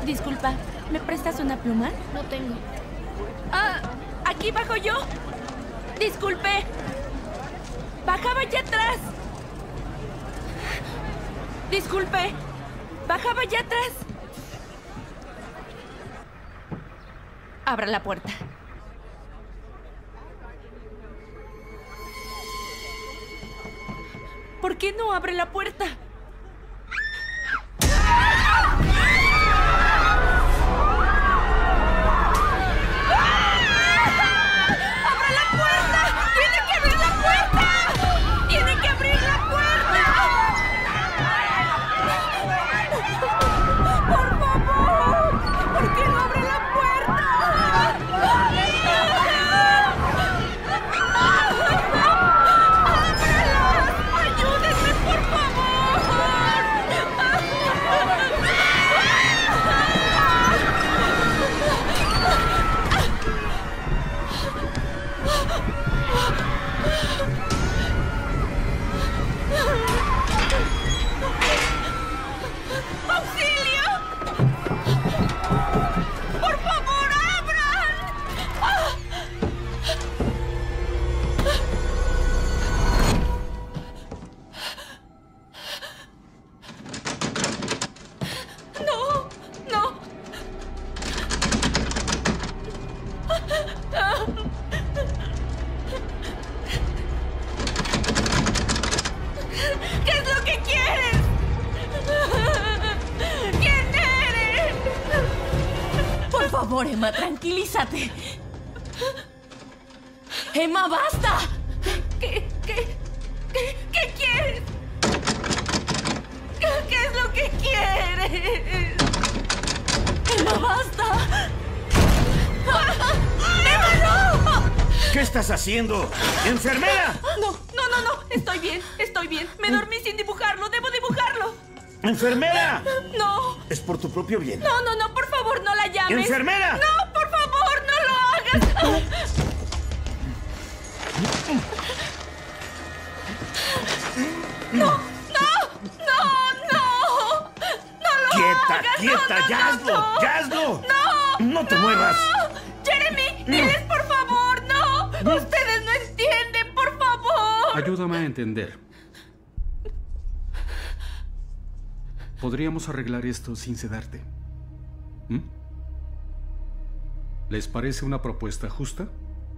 Disculpa, ¿me prestas una pluma? No tengo. Ah, aquí bajo yo. Disculpe. Bajaba allá atrás. Disculpe. Bajaba allá atrás. Abra la puerta. ¿Por qué no abre la puerta? Por favor, Emma, tranquilízate. ¡Emma, basta! ¿Qué quieres? ¿Qué es lo que quieres? ¡Emma, basta! ¡Emma, no! ¿Qué estás haciendo? ¡Enfermera! No. Estoy bien. Me dormí sin dibujarlo. Debo dibujarlo. ¡Enfermera! No. Es por tu propio bien. No, por favor, no la llames. ¡Enfermera! No, por favor, no lo hagas. No lo hagas. ¡Quieta! ¡Ya hazlo! ¡No te muevas! Jeremy, diles, por favor, no. Ustedes no entienden, por favor. Ayúdame a entender. Podríamos arreglar esto sin sedarte. ¿Mm? ¿Les parece una propuesta justa?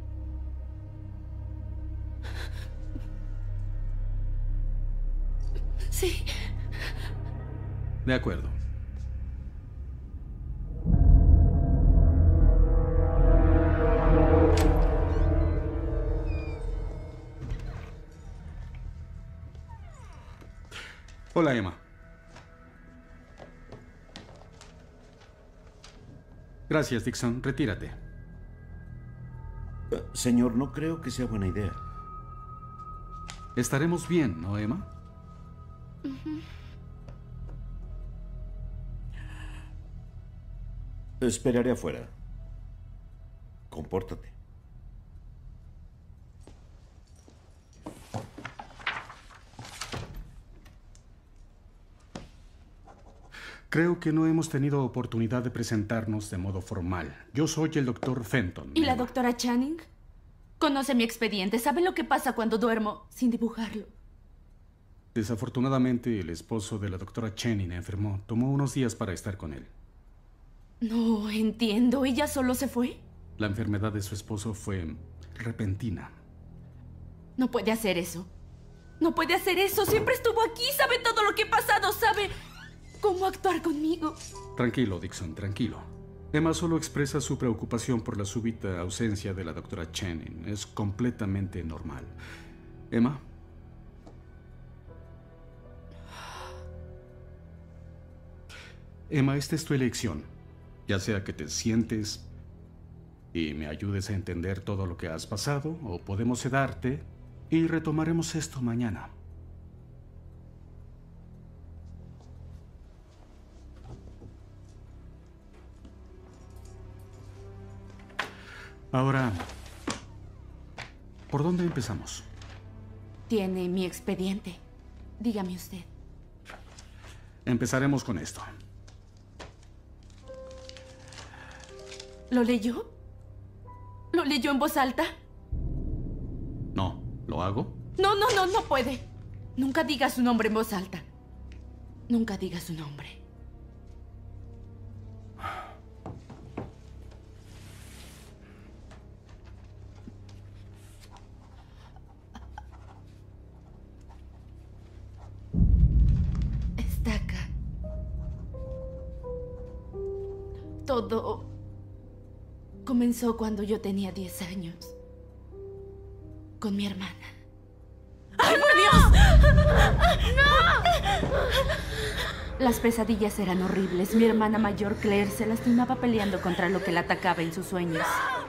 Sí. De acuerdo. Hola, Emma. Gracias, Dixon. Retírate. Señor, no creo que sea buena idea. Estaremos bien, ¿no, Emma? Esperaré afuera. Compórtate. Creo que no hemos tenido oportunidad de presentarnos de modo formal. Yo soy el doctor Fenton. ¿Y la doctora Channing? Conoce mi expediente. ¿Sabe lo que pasa cuando duermo sin dibujarlo? Desafortunadamente, el esposo de la doctora Channing enfermó. Tomó unos días para estar con él. No entiendo. ¿Ella solo se fue? La enfermedad de su esposo fue repentina. No puede hacer eso. No puede hacer eso. Siempre estuvo aquí. Sabe todo lo que ha pasado. Sabe cómo actuar conmigo. Tranquilo, Dixon, tranquilo. Emma solo expresa su preocupación por la súbita ausencia de la doctora Channing. Es completamente normal. Emma. Emma, esta es tu elección. Ya sea que te sientes y me ayudes a entender todo lo que has pasado, o podemos sedarte y retomaremos esto mañana. Ahora, ¿por dónde empezamos? Tiene mi expediente. Dígame usted. Empezaremos con esto. ¿Lo leyó? ¿Lo leyó en voz alta? No, ¿lo hago? No, no, no, no puede. Nunca diga su nombre en voz alta. Nunca diga su nombre. Estaka. Todo comenzó cuando yo tenía 10 años. Con mi hermana. ¡Ay, por Dios! ¡No! Las pesadillas eran horribles. Mi hermana mayor, Claire, se lastimaba peleando contra lo que la atacaba en sus sueños.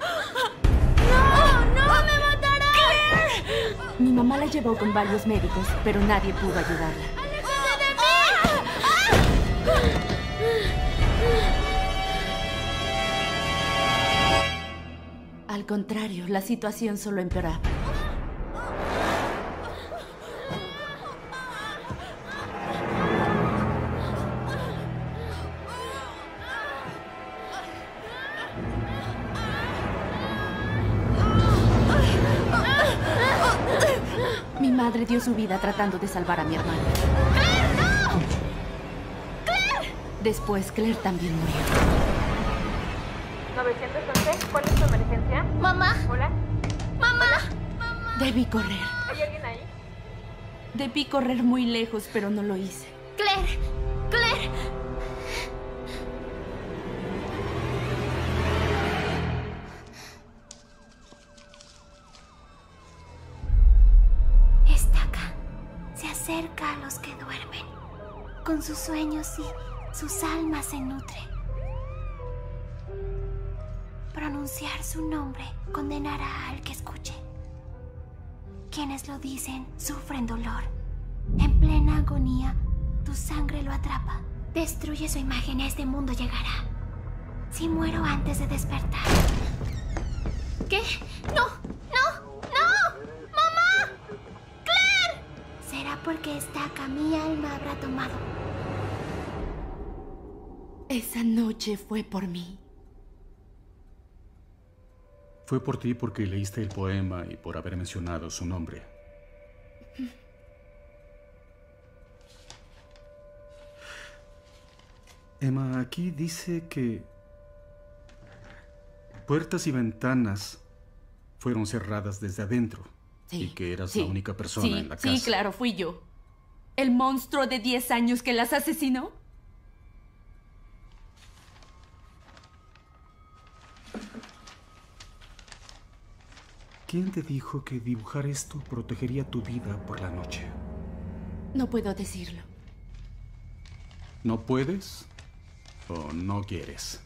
¡No! ¡No! ¡Me matará! ¡Claire! Mi mamá la llevó con varios médicos, pero nadie pudo ayudarla. ¡Aléjate de mí! Al contrario, la situación solo empeoraba. Mi madre dio su vida tratando de salvar a mi hermana. ¡Claire, no! ¡Claire! Después, Claire también murió. 911, ¿cuál es tu emergencia? ¡Mamá! Hola, ¡Mamá! Debí correr. ¿hay alguien ahí? Debí correr muy lejos, pero no lo hice. ¡Claire! ¡Claire! Estaka se acerca a los que duermen. Con sus sueños y sus almas se nutre. Pronunciar su nombre condenará al que escuche. Quienes lo dicen sufren dolor. En plena agonía, tu sangre lo atrapa. Destruye su imagen, este mundo llegará. Si muero antes de despertar. ¿Qué? ¡No! ¡No! ¡No! ¡Mamá! ¡Claire! Será porque Estaka mi alma habrá tomado. Esa noche fue por mí. Fue por ti porque leíste el poema y por haber mencionado su nombre. Emma, aquí dice que puertas y ventanas fueron cerradas desde adentro. Sí, y que eras sí, la única persona en la casa. Sí, claro, fui yo. ¿El monstruo de 10 años que las asesinó? ¿Quién te dijo que dibujar esto protegería tu vida por la noche? No puedo decirlo. ¿No puedes o no quieres?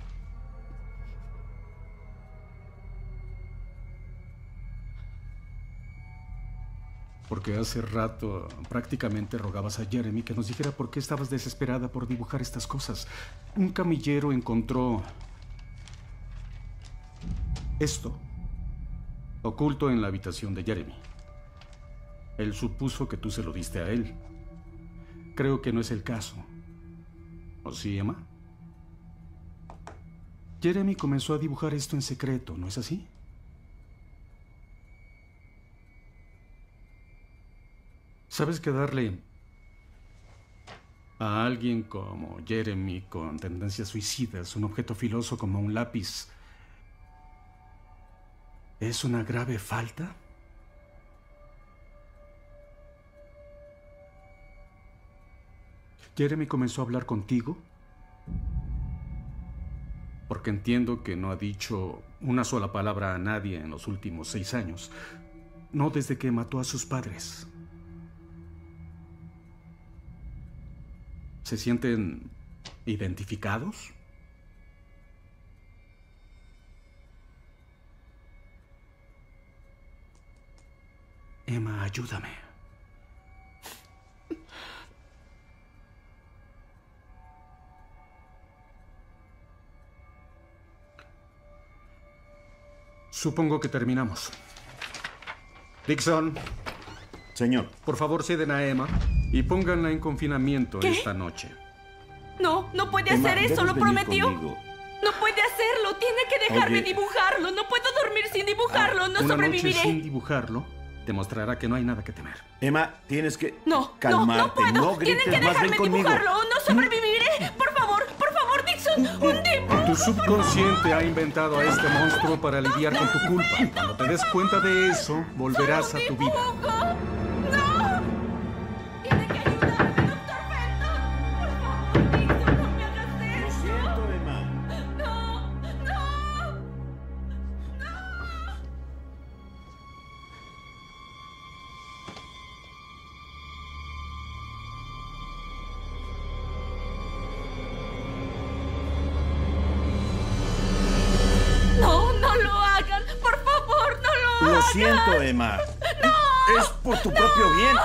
Porque hace rato prácticamente rogabas a Jeremy que nos dijera por qué estabas desesperada por dibujar estas cosas. Un camillero encontró esto oculto en la habitación de Jeremy. Él supuso que tú se lo diste a él. Creo que no es el caso. ¿O sí, Emma? Jeremy comenzó a dibujar esto en secreto, ¿no es así? ¿Sabes que darle a alguien como Jeremy con tendencias suicidas un objeto filoso como un lápiz es una grave falta? Jeremy comenzó a hablar contigo porque entiendo que no ha dicho una sola palabra a nadie en los últimos 6 años. No desde que mató a sus padres. ¿Se sienten identificados? Emma, ayúdame. Supongo que terminamos. Dixon. Señor. Por favor, ceden a Emma y pónganla en confinamiento ¿Qué? esta noche. No, no puede Emma, hacer eso, debes lo venir prometió. conmigo. No puede hacerlo. Tiene que dejarme Oye. dibujarlo. No puedo dormir sin dibujarlo. No Una sobreviviré. noche sin dibujarlo demostrará que no hay nada que temer. Emma, tienes que No, calmarte. no puedo. No Tienen grites que más, ven dejarme conmigo. dibujarlo o no sobreviviré. Por favor, Dixon, un dibujo. Tu subconsciente ha inventado a este monstruo para lidiar con tu culpa. Cuando te des cuenta de eso, volverás a tu vida. ¡No! Tiene que ayudarme, Dr. Fenton. Por favor, Dixon, no me hagas Lo eso. siento, Emma. No. No, no lo hagan. Por favor, no lo hagan. Lo siento, Emma. No. Es por tu propio bien.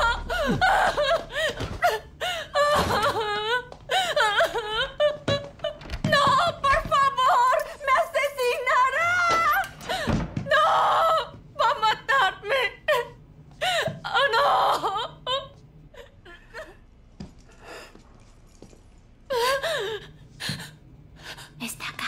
¡No, por favor! ¡Me asesinará! ¡No! ¡Va a matarme! ¡Oh, no! Está acá.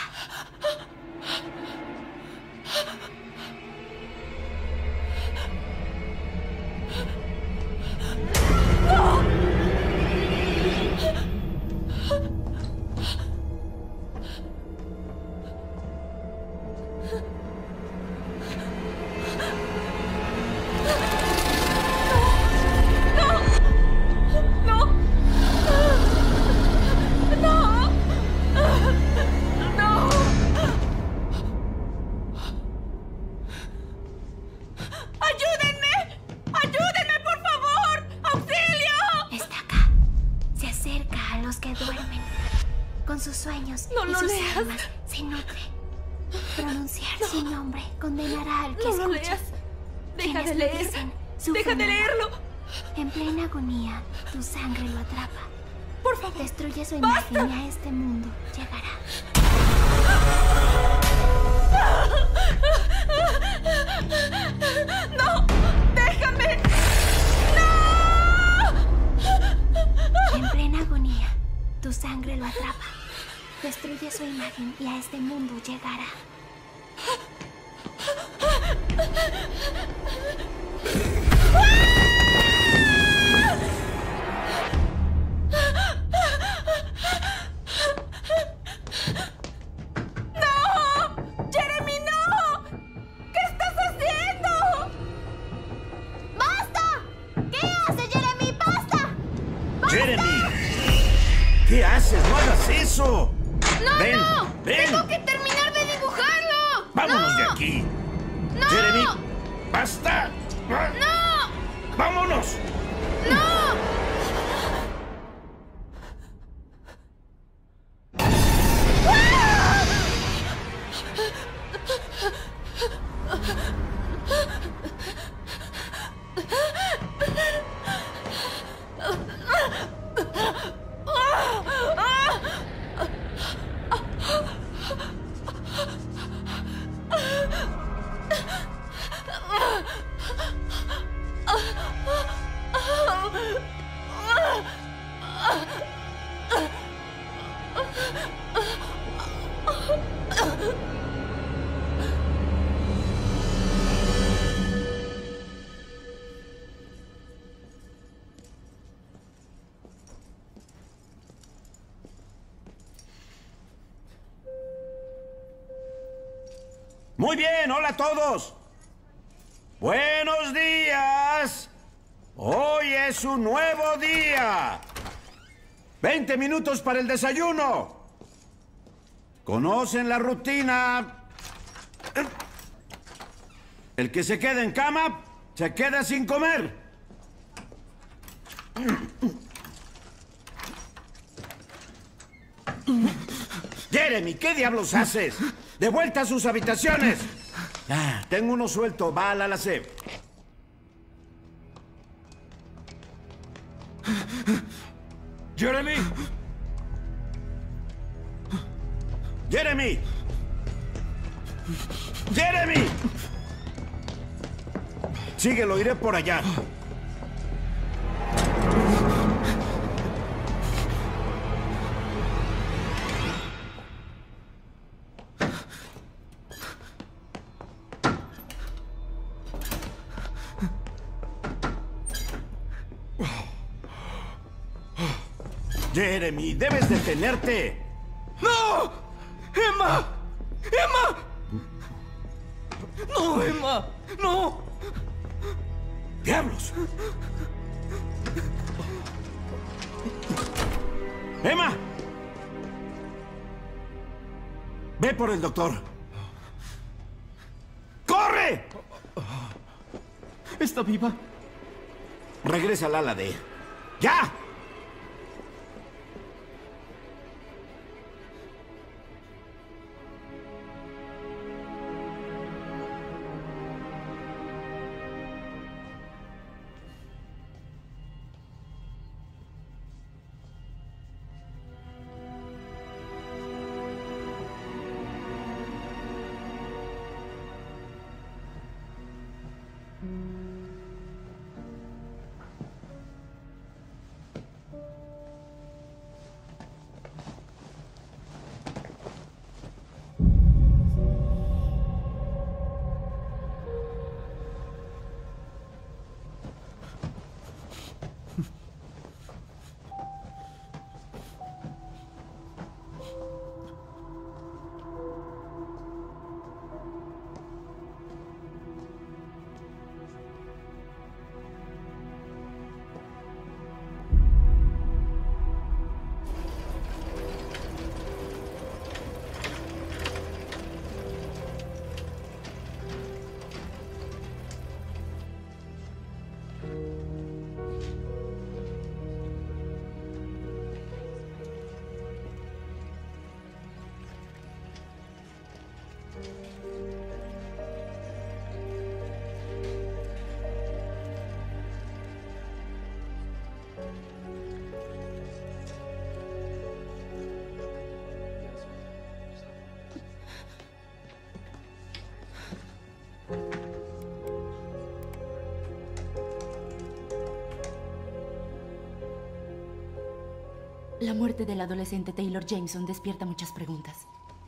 ¡Ayúdenme! ¡Ayúdenme, por favor! ¡Auxilio! Está acá. Se acerca a los que duermen. Con sus sueños No y lo sus leas. almas se nutre. Pronunciar su nombre condenará al que No lo escuche. leas. Deja Quienes de lo leer. dicen, Deja sufren de dolor. leerlo. En plena agonía, tu sangre lo atrapa. Por favor. Destruye su ¡Basta! imagen y a este mundo llegará. ¡No! ¡Déjame! En plena agonía, tu sangre lo atrapa. Destruye su imagen y a este mundo llegará. ¡No! ¡Jeremy, no! ¿Qué estás haciendo? ¡Basta! ¿Qué hace Jeremy? ¡Basta! Jeremy. ¿Qué haces? ¡No hagas eso! ¡No, ven, no! ven. ¡Tengo que terminar de dibujarlo! ¡Vámonos ¡No! de aquí! ¡No! Jeremy, ¡basta! ¡No! ¡Vámonos! ¡No! Muy bien, hola a todos. Buenos días. Hoy es un nuevo día. 20 minutos para el desayuno. ¿Conocen la rutina? El que se queda en cama, se queda sin comer. Jeremy, ¿qué diablos haces? ¡De vuelta a sus habitaciones! Tengo uno suelto, va al alacén. ¡Jeremy! ¡Jeremy! ¡Jeremy! Síguelo, iré por allá. Jeremy, debes detenerte. ¡No! ¡Emma! ¡Emma! ¡No, Emma! ¡No! ¡Diablos! ¡Emma! Ve por el doctor. ¡Corre! ¿Está viva? Regresa al ala D. ¡Ya! La muerte del adolescente Taylor Jameson despierta muchas preguntas.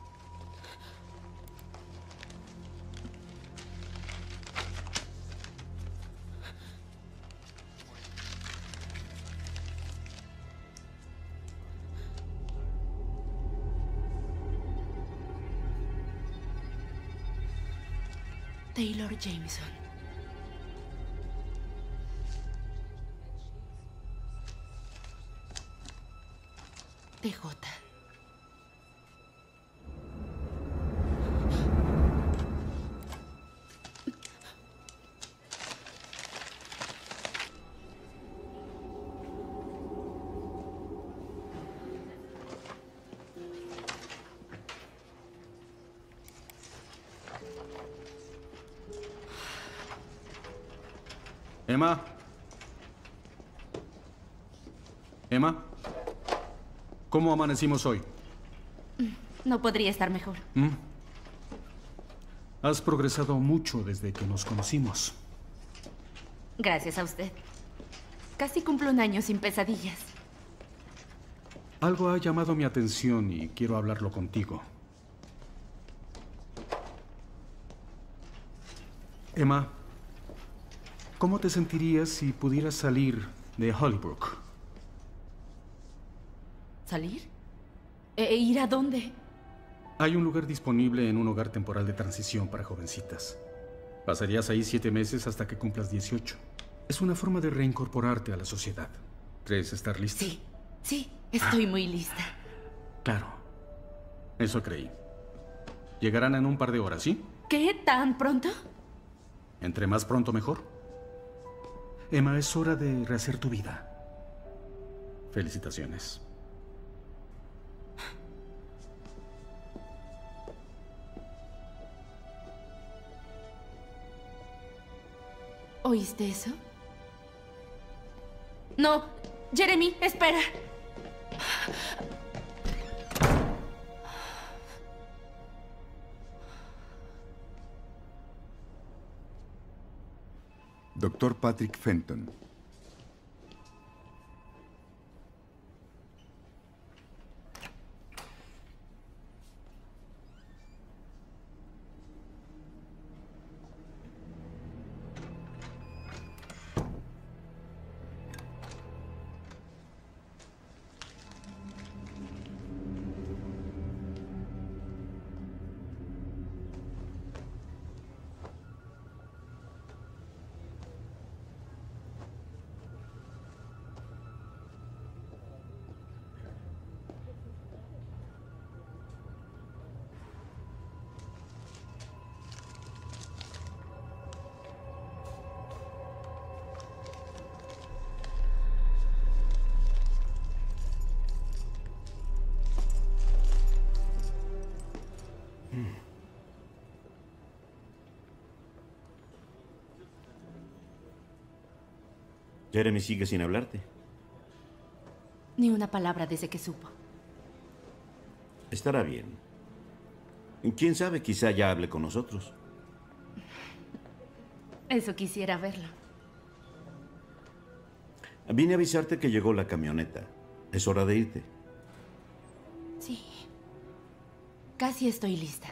Taylor Jameson. TJ. Emma. Emma. ¿Cómo amanecimos hoy? No podría estar mejor. Has progresado mucho desde que nos conocimos. Gracias a usted. Casi cumplo un año sin pesadillas. Algo ha llamado mi atención y quiero hablarlo contigo. Emma, ¿cómo te sentirías si pudieras salir de Hollybrook? ¿Salir? ¿Ir a dónde? Hay un lugar disponible en un hogar temporal de transición para jovencitas. Pasarías ahí 7 meses hasta que cumplas 18. Es una forma de reincorporarte a la sociedad. ¿Crees estar lista? Sí, estoy muy lista. Claro. Eso creí. Llegarán en un par de horas, ¿sí? ¿Qué? ¿Tan pronto? Entre más pronto, mejor. Emma, es hora de rehacer tu vida. Felicitaciones. ¿Oíste eso? No, Jeremy, espera. Dr. Patrick Fenton. Jeremy sigue sin hablarte. Ni una palabra desde que supo. Estará bien. ¿Quién sabe? Quizá ya hable con nosotros. Eso quisiera verlo. Vine a avisarte que llegó la camioneta. Es hora de irte. Sí. Casi estoy lista.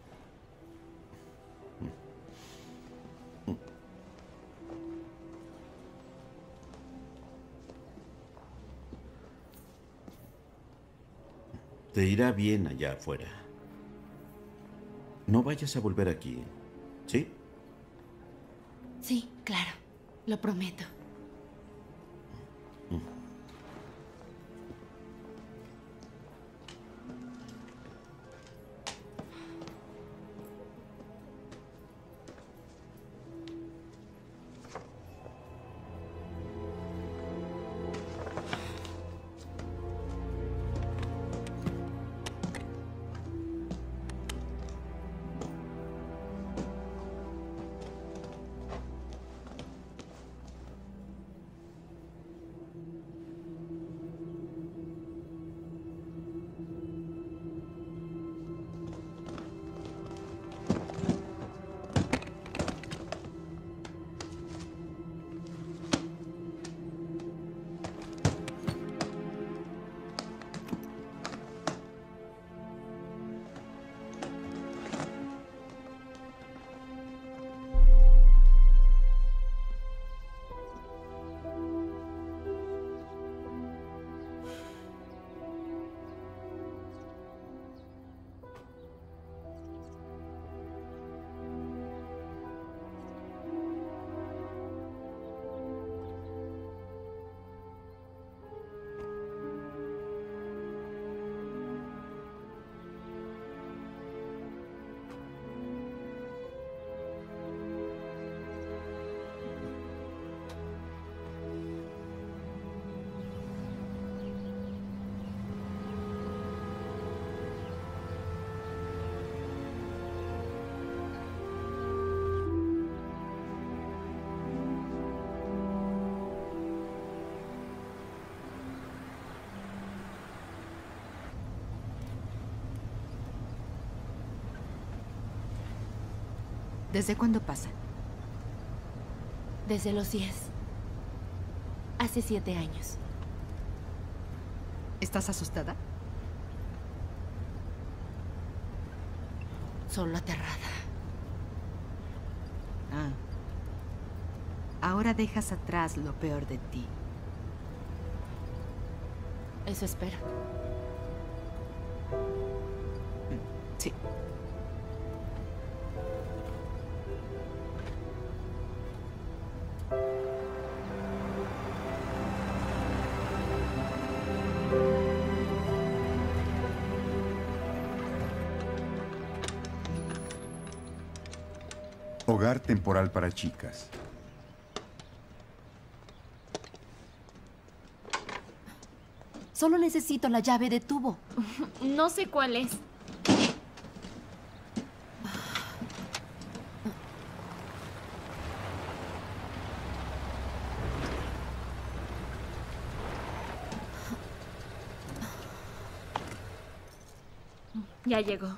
Te irá bien allá afuera. No vayas a volver aquí, ¿sí? Sí, claro. Lo prometo. ¿Desde cuándo pasa? Desde los 10. Hace 7 años. ¿Estás asustada? Solo aterrada. Ah. Ahora dejas atrás lo peor de ti. Eso espero. Sí. Hogar temporal para chicas. Solo necesito la llave de tubo. No sé cuál es. Ya llegó.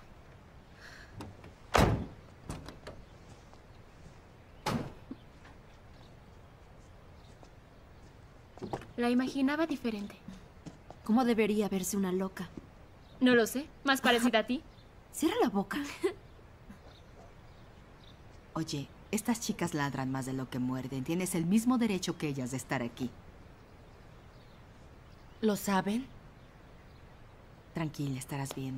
La imaginaba diferente. ¿Cómo debería verse una loca? No lo sé. ¿Más parecida a ti? Cierra la boca. Oye, estas chicas ladran más de lo que muerden. Tienes el mismo derecho que ellas de estar aquí. ¿Lo saben? Tranquila, estarás bien.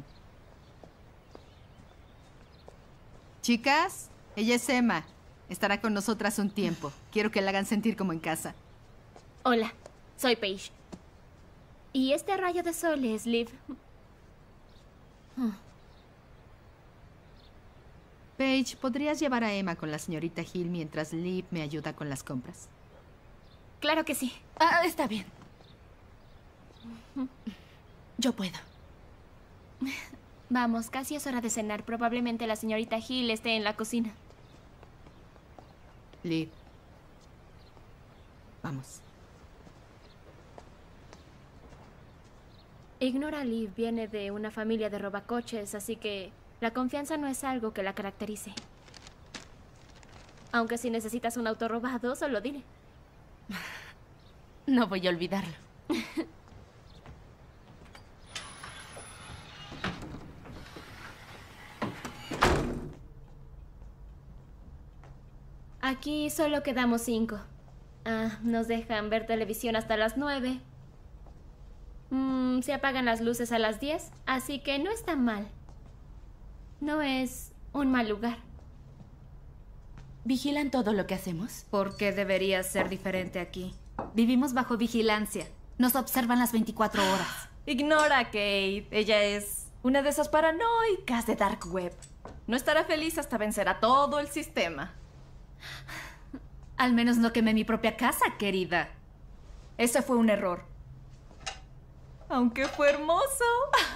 Chicas, ella es Emma. Estará con nosotras un tiempo. Quiero que la hagan sentir como en casa. Hola, soy Paige. Y este rayo de sol es Liv. Paige, ¿podrías llevar a Emma con la señorita Hill mientras Liv me ayuda con las compras? Claro que sí. Ah, está bien. Yo puedo. Vamos, casi es hora de cenar. Probablemente la señorita Hill esté en la cocina. Liv. Vamos. Ignora Liv viene de una familia de robacoches, así que la confianza no es algo que la caracterice. Aunque si necesitas un auto robado, solo dile. No voy a olvidarlo. Aquí solo quedamos 5. Nos dejan ver televisión hasta las 9. Se apagan las luces a las 10, así que no está mal. No es un mal lugar. ¿Vigilan todo lo que hacemos? ¿Por qué debería ser diferente aquí? Vivimos bajo vigilancia. Nos observan las 24 horas. Ignora a Kate. Ella es una de esas paranoicas de Dark Web. No estará feliz hasta vencer a todo el sistema. Al menos no quemé mi propia casa, querida. Ese fue un error. Aunque fue hermoso.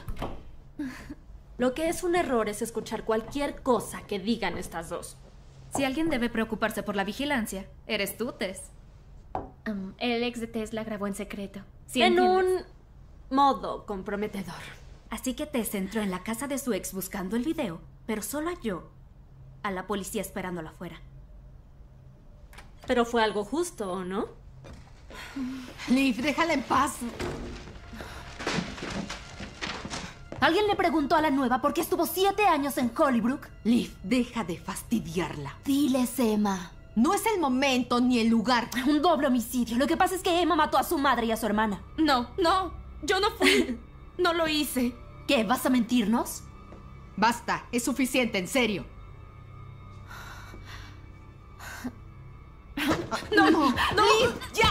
Lo que es un error es escuchar cualquier cosa que digan estas dos. Si alguien debe preocuparse por la vigilancia, eres tú, Tess. El ex de Tesla grabó en secreto. ¿Sí En entiendes? un modo comprometedor. Así que Tess entró en la casa de su ex buscando el video, pero solo halló a la policía esperándola afuera. Pero fue algo justo, ¿o no? Liv, déjala en paz. ¿Alguien le preguntó a la nueva por qué estuvo 7 años en Hollybrook? Liv, deja de fastidiarla. Diles, Emma. No es el momento ni el lugar. Un doble homicidio. Lo que pasa es que Emma mató a su madre y a su hermana. No, yo no fui. No lo hice. ¿Qué? ¿Vas a mentirnos? Basta, es suficiente, en serio. No, Liv, ya.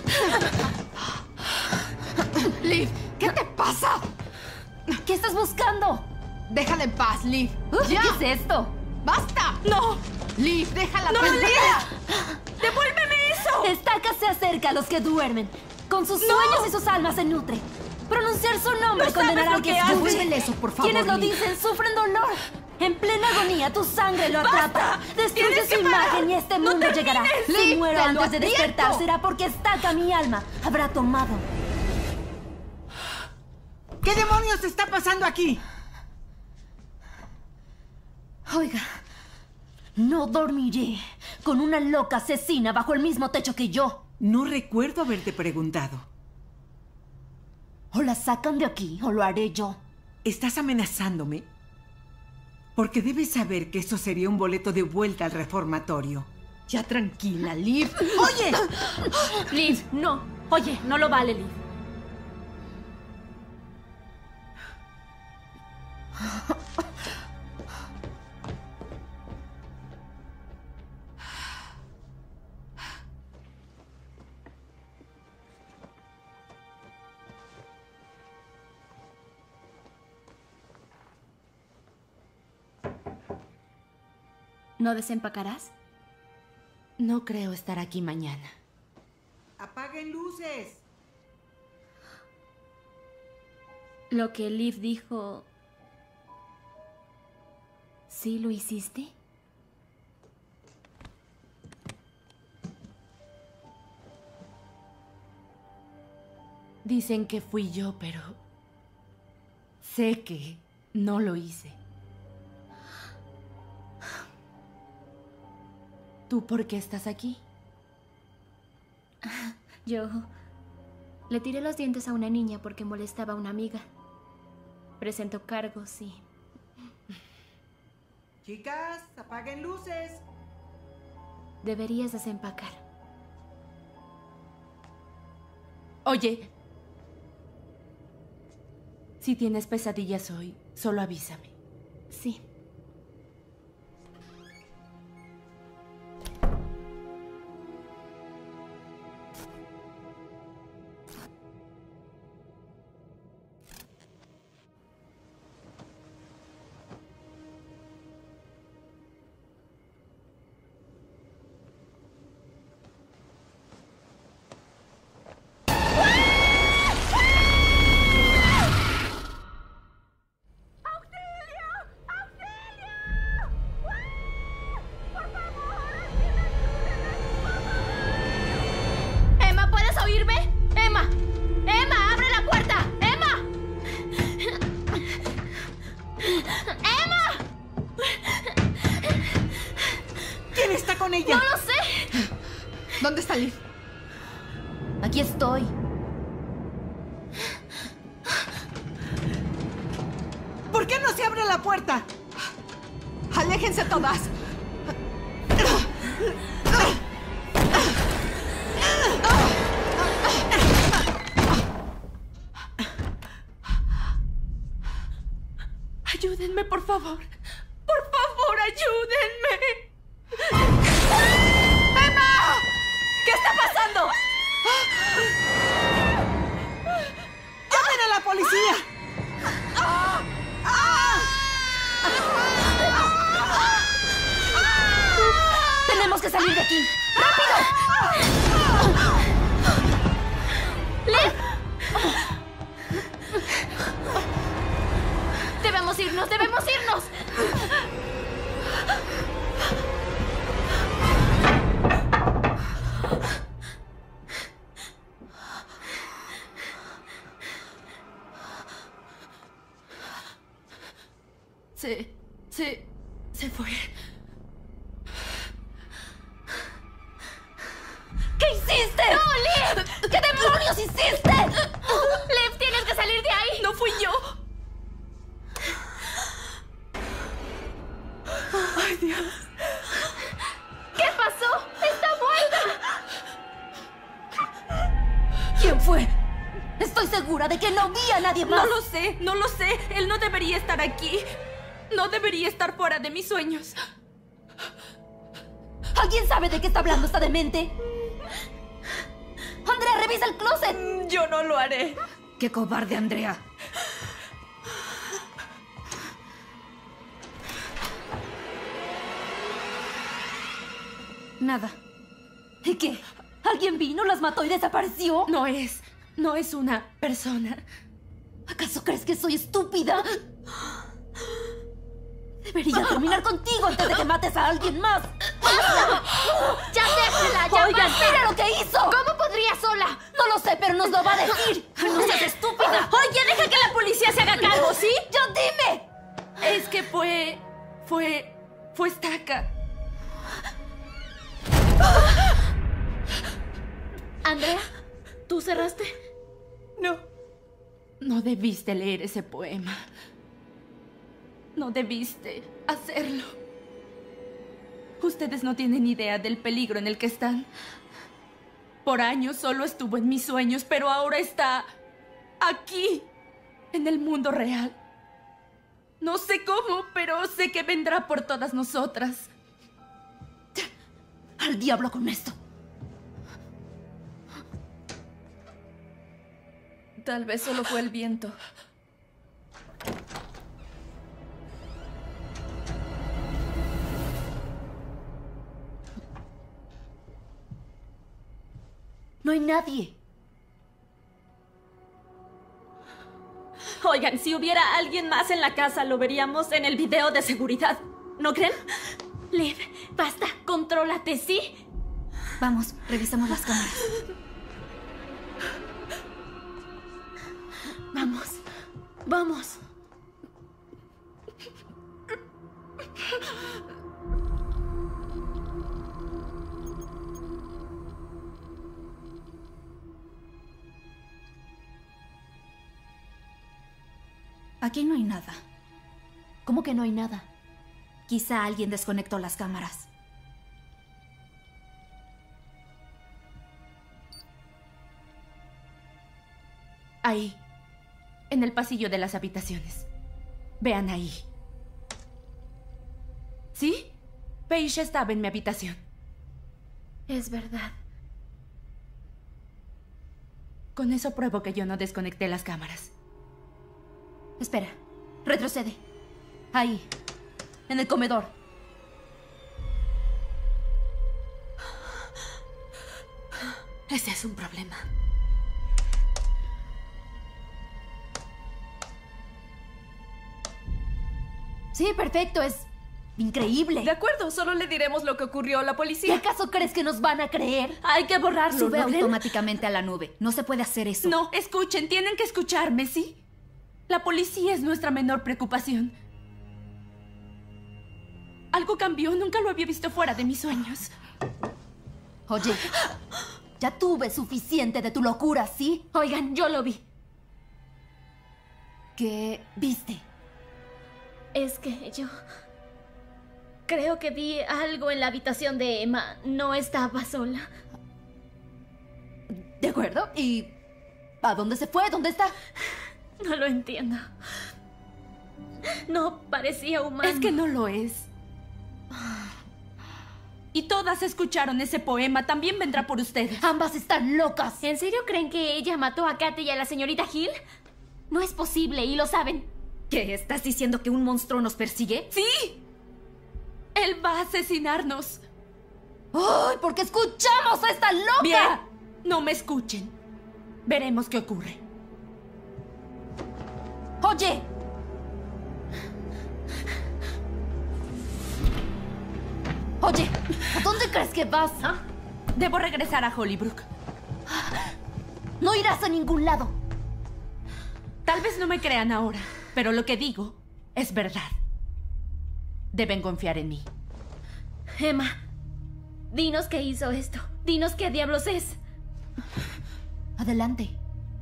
Liv, ¿qué te pasa? ¿Qué estás buscando? Déjala en paz, Liv. ¡Ya! ¿Qué es esto? ¡Basta! ¡No! Liv, déjala ¡No, tranquila. Liv! ¡Devuélveme eso! Estaca se acerca a los que duermen. Con sus sueños y sus almas se nutre. Pronunciar su nombre No condenará sabes lo al que que escuche. Devuélvele eso, por favor, Quienes lo Liv. dicen sufren dolor. En plena agonía, tu sangre lo atrapa. Destruye ¡Tienes su que parar! imagen y este ¡No mundo llegará. termines! Si Liv, muero te lo antes de despertar, advierto. será porque Estaca, mi alma, habrá tomado. ¿Qué demonios está pasando aquí? Oiga, no dormiré con una loca asesina bajo el mismo techo que yo. No recuerdo haberte preguntado. O la sacan de aquí o lo haré yo. ¿Estás amenazándome? Porque debes saber que eso sería un boleto de vuelta al reformatorio. Ya tranquila, Liv. ¡Oye! Liv, no. Oye, no lo vale, Liv. ¿No desempacarás? No creo estar aquí mañana. ¡Apaguen luces! Lo que Liv dijo... ¿Sí lo hiciste? Dicen que fui yo, pero... sé que no lo hice. ¿Tú por qué estás aquí? Yo... le tiré los dientes a una niña porque molestaba a una amiga. Presentó cargos y... Chicas, apaguen luces. deberías desempacar. Oye, si tienes pesadillas hoy, solo avísame. Sí. con ella? ¡No lo sé! ¿Dónde está Liv? Aquí estoy. ¿Por qué no se abre la puerta? ¡Aléjense todas! Ayúdenme, por favor. Por favor, ayúdenme. ¡Emma! ¿Qué está pasando? ¡Llamen a la policía! ¡Tenemos que salir de aquí! ¡Rápido! ¡Liv! ¡Debemos irnos! ¡Debemos irnos! Se fue. ¿Qué hiciste? ¡No, Liv! ¿Qué demonios hiciste? Liv, tienes que salir de ahí. No fui yo. Ay, Dios. ¿Qué pasó? ¡Está muerta! ¿Quién fue? Estoy segura de que no vi a nadie más. No lo sé. Él no debería estar aquí. No debería estar fuera de mis sueños. ¿Alguien sabe de qué está hablando esta demente? ¡Andrea, revisa el closet! Yo no lo haré. ¡Qué cobarde, Andrea! Nada. ¿Y qué? ¿Alguien vino, las mató y desapareció? No es una persona. ¿Acaso crees que soy estúpida? Debería terminar contigo antes de que mates a alguien más. ¡Basta! ¡Ya déjala! ¡Ya Oigan, basta! ¡Mira lo que hizo! ¿Cómo podría sola? No lo sé, pero nos lo va a decir. ¡No seas estúpida! Oye, deja que la policía se haga cargo, ¿sí? ¡Ya dime! Es que fue estaca. Andrea, ¿tú cerraste? No debiste leer ese poema. No debiste hacerlo. Ustedes no tienen idea del peligro en el que están. Por años solo estuvo en mis sueños, pero ahora está aquí, en el mundo real. No sé cómo, pero sé que vendrá por todas nosotras. Al diablo con esto. Tal vez solo fue el viento. No hay nadie. Oigan, si hubiera alguien más en la casa, lo veríamos en el video de seguridad. ¿No creen? Liv, basta. Contrólate, ¿sí? Vamos, revisemos las cámaras. Vamos. Aquí no hay nada. ¿Cómo que no hay nada? Quizá alguien desconectó las cámaras. Ahí, en el pasillo de las habitaciones. Vean ahí. ¿Sí? Paige estaba en mi habitación. Es verdad. Con eso pruebo que yo no desconecté las cámaras. Espera, retrocede. Ahí, en el comedor. Ese es un problema. Sí, perfecto, es increíble. De acuerdo, solo le diremos lo que ocurrió a la ¿Y policía. acaso crees que nos van a creer? Hay que borrarlo. Sube ¿no creen? automáticamente a la nube. No se puede hacer eso. No, escuchen, tienen que escucharme, ¿sí? La policía es nuestra menor preocupación. Algo cambió. Nunca lo había visto fuera de mis sueños. Oye, ya tuve suficiente de tu locura, ¿sí? Oigan, yo lo vi. ¿Qué viste? Es que yo... creo que vi algo en la habitación de Emma. No estaba sola. ¿De acuerdo? ¿Y a dónde se fue? ¿Dónde está? No lo entiendo. No parecía humano. Es que no lo es. Y todas escucharon ese poema. También vendrá por ustedes. Ambas están locas. ¿En serio creen que ella mató a Katy y a la señorita Hill? No es posible y lo saben. ¿Qué? ¿Estás diciendo que un monstruo nos persigue? ¡Sí! Él va a asesinarnos. ¡Ay! ¿Por qué escuchamos a esta loca? Bien, no me escuchen. Veremos qué ocurre. ¡Oye! Oye, ¿a dónde crees que vas? ¿Ah? Debo regresar a Hollybrook. No irás a ningún lado. Tal vez no me crean ahora, pero lo que digo es verdad. Deben confiar en mí. Emma, dinos qué hizo esto. Dinos qué diablos es. Adelante.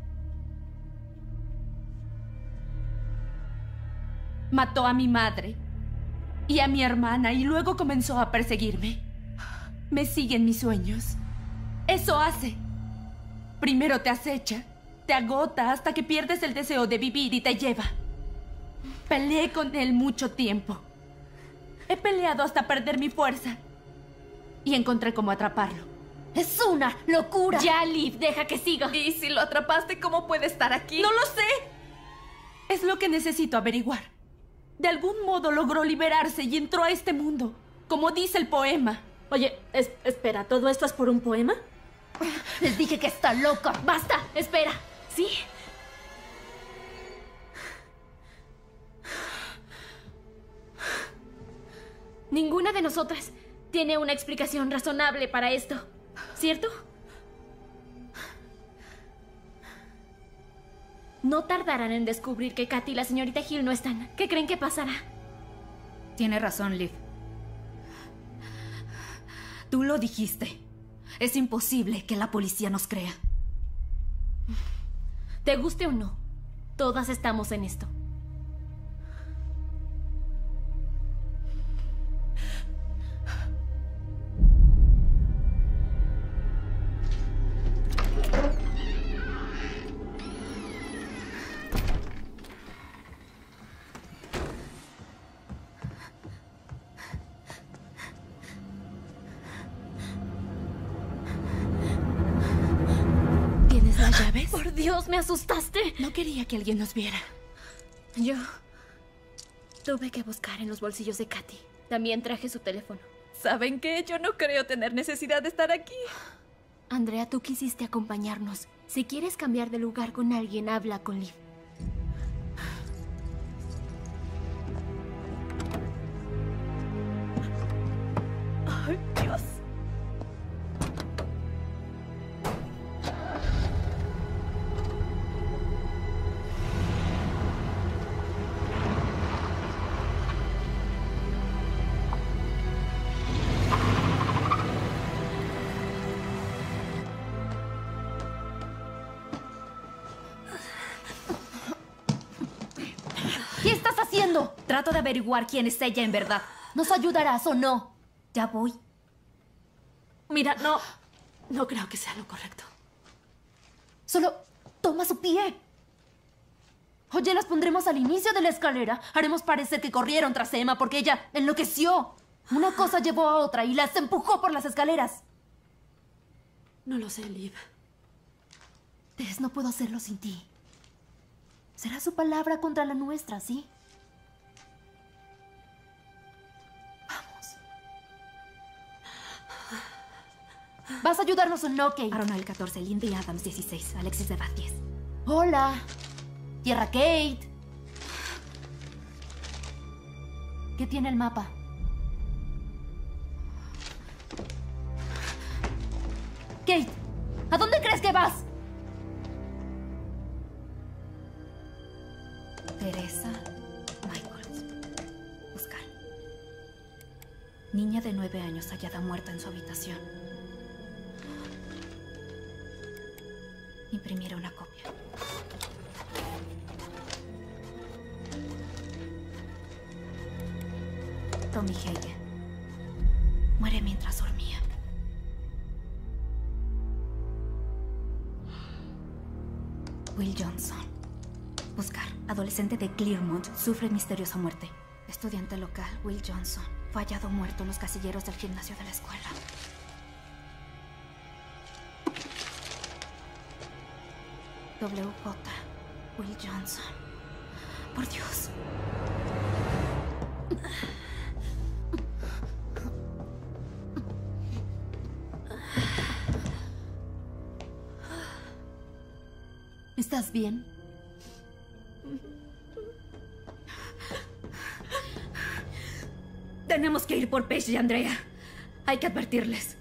Mató a mi madre y a mi hermana y luego comenzó a perseguirme. Me sigue en mis sueños. Eso hace. Primero te acecha, te agota hasta que pierdes el deseo de vivir y te lleva. Peleé con él mucho tiempo. He peleado hasta perder mi fuerza. Y encontré cómo atraparlo. ¡Es una locura! Ya, Liv, deja que siga. ¿Y si lo atrapaste, cómo puede estar aquí? ¡No lo sé! Es lo que necesito averiguar. De algún modo logró liberarse y entró a este mundo, como dice el poema. Oye, espera, ¿todo esto es por un poema? Les dije que está loca. ¡Basta! Espera. ¿Sí? Ninguna de nosotras tiene una explicación razonable para esto, ¿cierto? No tardarán en descubrir que Katy y la señorita Hill no están. ¿Qué creen que pasará? Tiene razón, Liv. Tú lo dijiste. Es imposible que la policía nos crea. Te guste o no, todas estamos en esto. ¿Tienes las llaves? ¡Por Dios, me asustaste! No quería que alguien nos viera. Yo tuve que buscar en los bolsillos de Katy. También traje su teléfono. ¿Saben qué? Yo no creo tener necesidad de estar aquí. Andrea, tú quisiste acompañarnos. Si quieres cambiar de lugar con alguien, habla con Liv. ¡Ay, Dios! ¿Qué estás haciendo? Trato de averiguar quién es ella en verdad. ¿Nos ayudarás o no? Ya voy. Mira, no creo que sea lo correcto. Solo toma su pie. Oye, las pondremos al inicio de la escalera. Haremos parecer que corrieron tras Emma porque ella enloqueció. Una cosa llevó a otra y las empujó por las escaleras. No lo sé, Liv. Tess, no puedo hacerlo sin ti. Será su palabra contra la nuestra, ¿sí? Vamos. ¿Vas a ayudarnos o no, Kate? Aronal 14, Lindy Adams 16, Alexis de Bath 10. Hola. Tierra Kate. ¿Qué tiene el mapa? Kate, ¿a dónde crees que vas? Teresa Michaels. Buscar. Niña de 9 años hallada muerta en su habitación. Imprimiré una copia. Tommy Hagen. Muere mientras dormía. Will Johnson. Buscar. Adolescente de Clearmont sufre misteriosa muerte. Estudiante local, Will Johnson. Fue hallado muerto en los casilleros del gimnasio de la escuela. WJ. Will Johnson. Por Dios. ¿Estás bien? Tenemos que ir por Paige y Andrea. Hay que advertirles.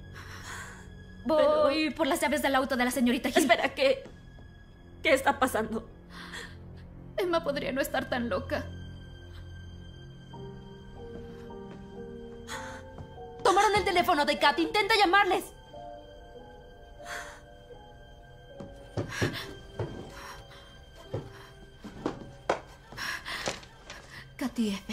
Voy por las llaves del auto de la señorita Hill. Espera, ¿qué está pasando? Emma podría no estar tan loca. Tomaron el teléfono de Kat. Intenta llamarles. Katy F.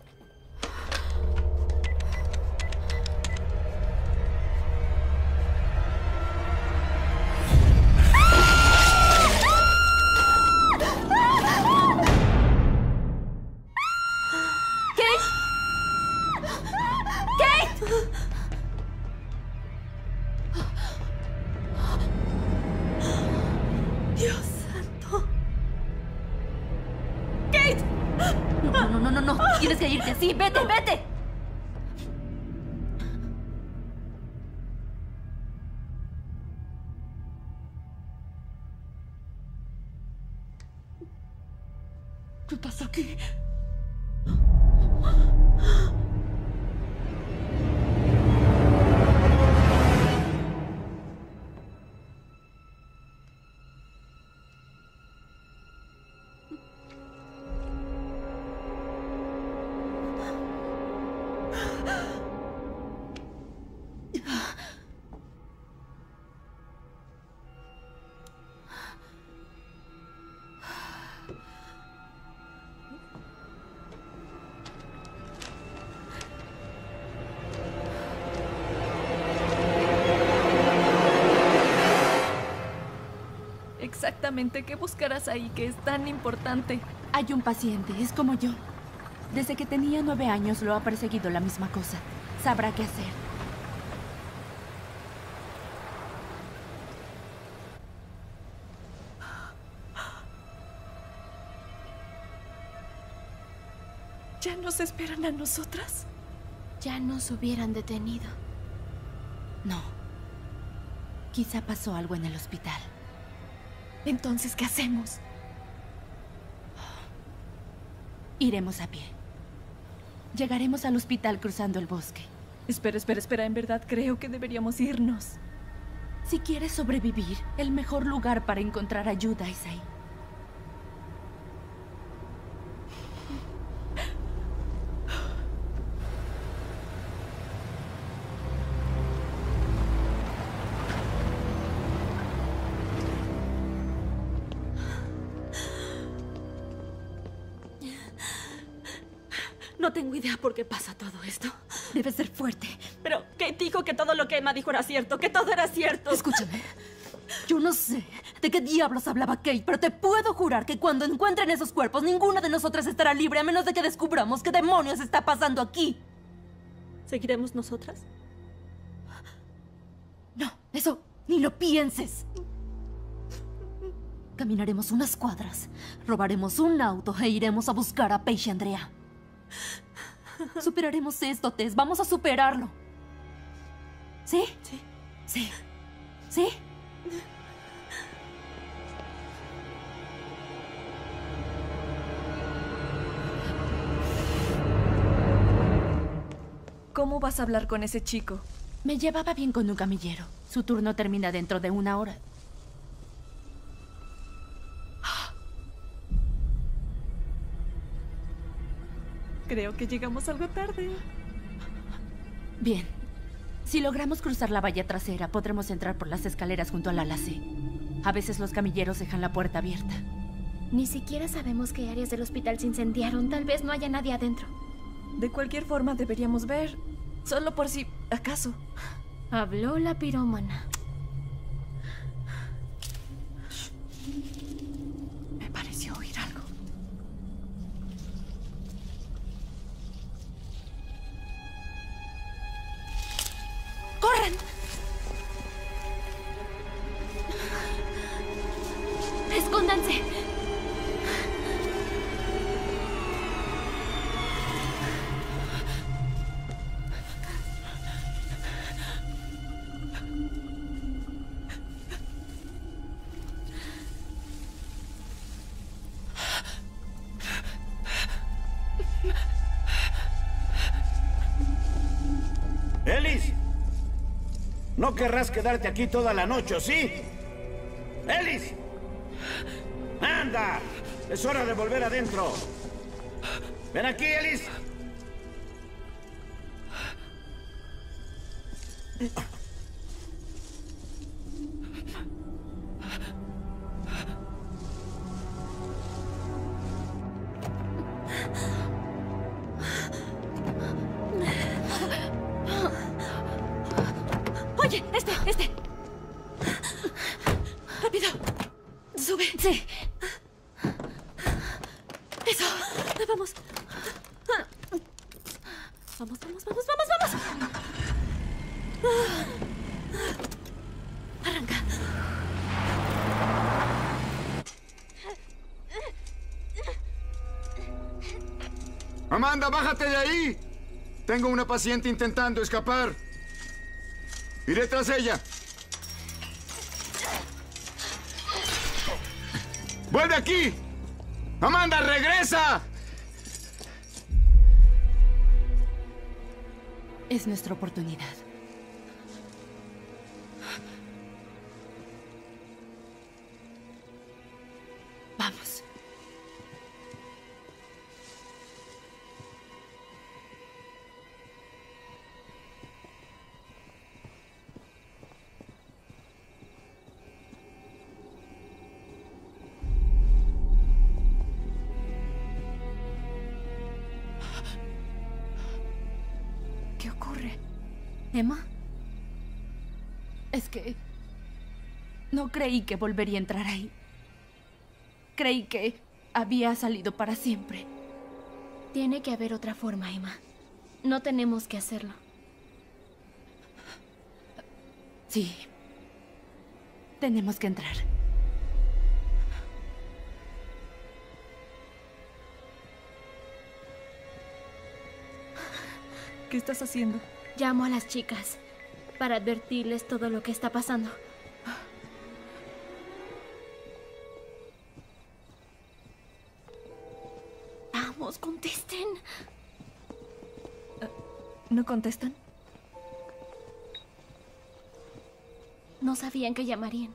Tienes que irte, sí, vete, vete. ¿Qué pasa aquí? Exactamente, ¿qué buscarás ahí que es tan importante? Hay un paciente, es como yo. Desde que tenía 9 años lo ha perseguido la misma cosa. Sabrá qué hacer. ¿Ya nos esperan a nosotras? Ya nos hubieran detenido. No. Quizá pasó algo en el hospital. Entonces, ¿qué hacemos? Iremos a pie. Llegaremos al hospital cruzando el bosque. Espera. En verdad creo que deberíamos irnos. Si quieres sobrevivir, el mejor lugar para encontrar ayuda es ahí. No tengo idea por qué pasa todo esto. Debe ser fuerte. Pero Kate dijo que todo lo que Emma dijo era cierto, que todo era cierto. Escúchame. Yo no sé de qué diablos hablaba Kate, pero te puedo jurar que cuando encuentren esos cuerpos, ninguna de nosotras estará libre a menos de que descubramos qué demonios está pasando aquí. ¿Seguiremos nosotras? No, eso ni lo pienses. Caminaremos unas cuadras, robaremos un auto e iremos a buscar a Paige y Andrea. Superaremos esto, Tess. Vamos a superarlo. ¿Sí? Sí. Sí. ¿Sí? ¿Cómo vas a hablar con ese chico? Me llevaba bien con un camillero. Su turno termina dentro de 1 hora. Creo que llegamos algo tarde. Bien. Si logramos cruzar la valla trasera, podremos entrar por las escaleras junto al ala C. A veces los camilleros dejan la puerta abierta. Ni siquiera sabemos qué áreas del hospital se incendiaron. Tal vez no haya nadie adentro. De cualquier forma, deberíamos ver. Solo por si acaso. Habló la pirómana. Me pareció oír algo. ¡Corran! ¡Escóndanse! ¡Ellis! No querrás quedarte aquí toda la noche, ¿sí? ¡Ellis! ¡Anda! Es hora de volver adentro. ¡Ven aquí, Ellis! Oye, este. Rápido. Sube. Sí. Eso. Vamos. Vamos. Arranca. Amanda, bájate de ahí. Tengo una paciente intentando escapar. Iré tras ella. ¡Vuelve aquí! ¡Amanda, regresa! Es nuestra oportunidad. Vamos. ¿Qué ocurre? ¿Emma? Es que... no creí que volvería a entrar ahí. Creí que había salido para siempre. Tiene que haber otra forma, Emma. No tenemos que hacerlo. Sí. Tenemos que entrar. ¿Qué estás haciendo? Llamo a las chicas para advertirles todo lo que está pasando. Vamos, contesten. ¿No contestan? No sabían que llamarían.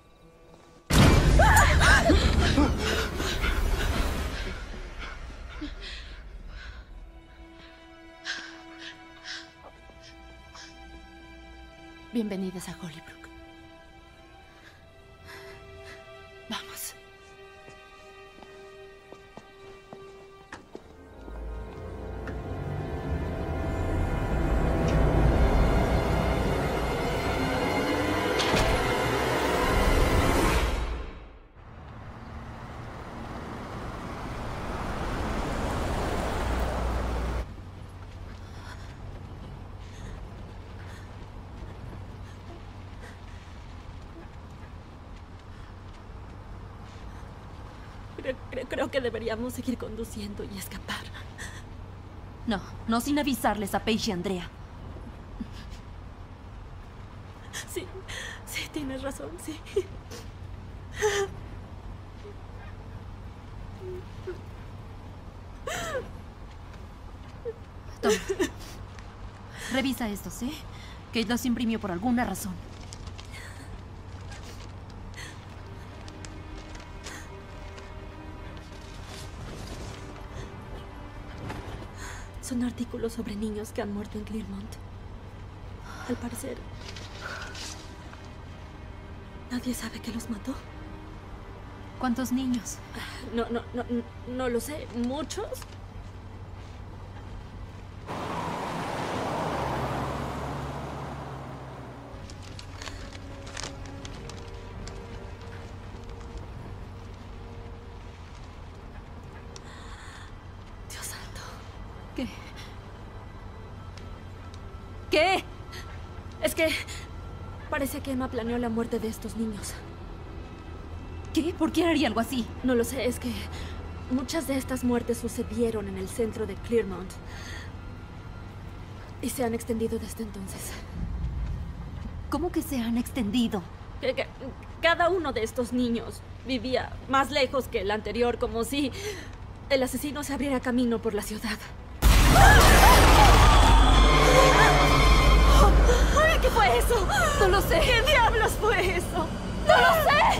Bienvenidas a Hollybrook. Vamos. Creo que deberíamos seguir conduciendo y escapar. No sin avisarles a Paige y Andrea. Sí, tienes razón, sí. Toma. Revisa esto, ¿sí? Kate los imprimió por alguna razón. Son artículos sobre niños que han muerto en Clearmont. Al parecer, nadie sabe que los mató. ¿Cuántos niños? No lo sé. ¿Muchos? Dios santo. ¿Qué? ¿Qué? Es que parece que Emma planeó la muerte de estos niños. ¿Qué? ¿Por qué haría algo así? No lo sé, es que muchas de estas muertes sucedieron en el centro de Clearmont. Y se han extendido desde entonces. ¿Cómo que se han extendido? Cada uno de estos niños vivía más lejos que el anterior, como si el asesino se abriera camino por la ciudad. ¡Ay, qué fue eso! No lo sé. ¿Qué diablos fue eso? ¡No lo sé!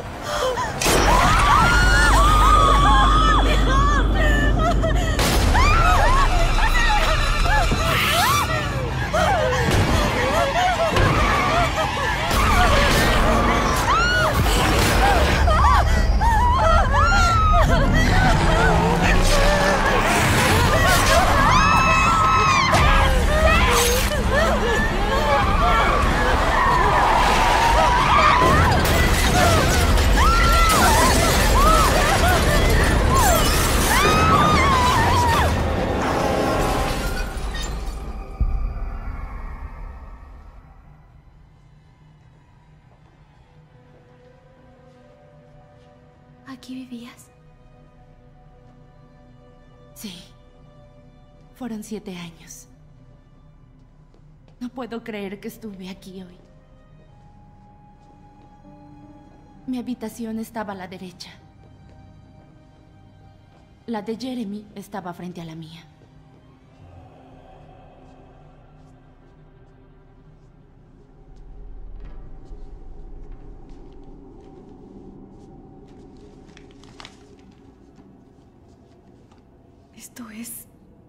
¿Aquí vivías? Sí. Fueron 7 años. No puedo creer que estuve aquí hoy. Mi habitación estaba a la derecha. La de Jeremy estaba frente a la mía. Esto es...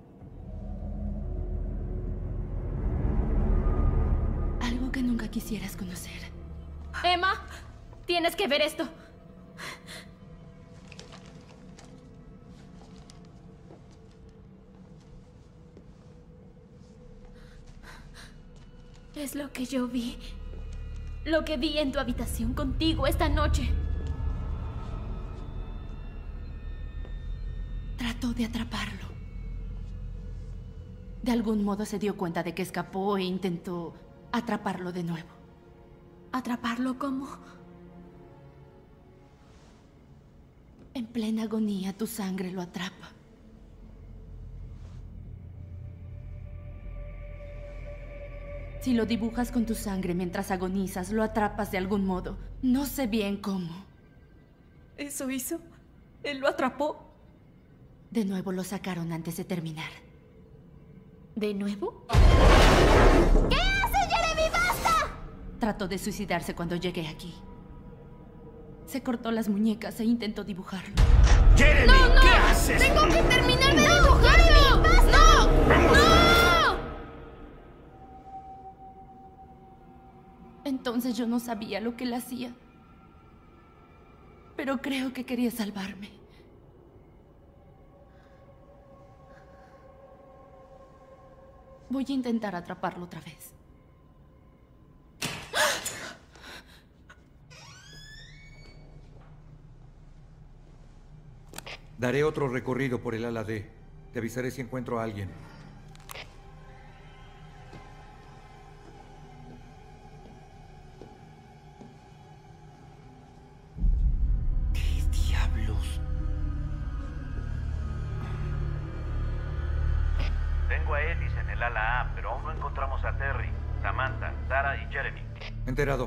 algo que nunca quisieras conocer. Emma, tienes que ver esto. Es lo que yo vi. Lo que vi en tu habitación contigo esta noche. Trató de atraparlo. De algún modo se dio cuenta de que escapó e intentó atraparlo de nuevo. ¿Atraparlo cómo? En plena agonía, tu sangre lo atrapa. Si lo dibujas con tu sangre mientras agonizas, lo atrapas de algún modo. No sé bien cómo. ¿Eso hizo? ¿Él lo atrapó? De nuevo lo sacaron antes de terminar. ¿De nuevo? ¿Qué hace, Jeremy? ¡Basta! Trató de suicidarse cuando llegué aquí. Se cortó las muñecas e intentó dibujarlo. ¡Jeremy! ¡No! ¿Qué haces? ¡Tengo que terminar de dibujarlo! ¡Basta! ¡No! Entonces yo no sabía lo que él hacía. Pero creo que quería salvarme. Voy a intentar atraparlo otra vez. Daré otro recorrido por el ala D. Te avisaré si encuentro a alguien. ¿Qué diablos? Tengo a Ellis en el ala A, pero aún no encontramos a Terry, Samantha, Sarah y Jeremy. Enterado.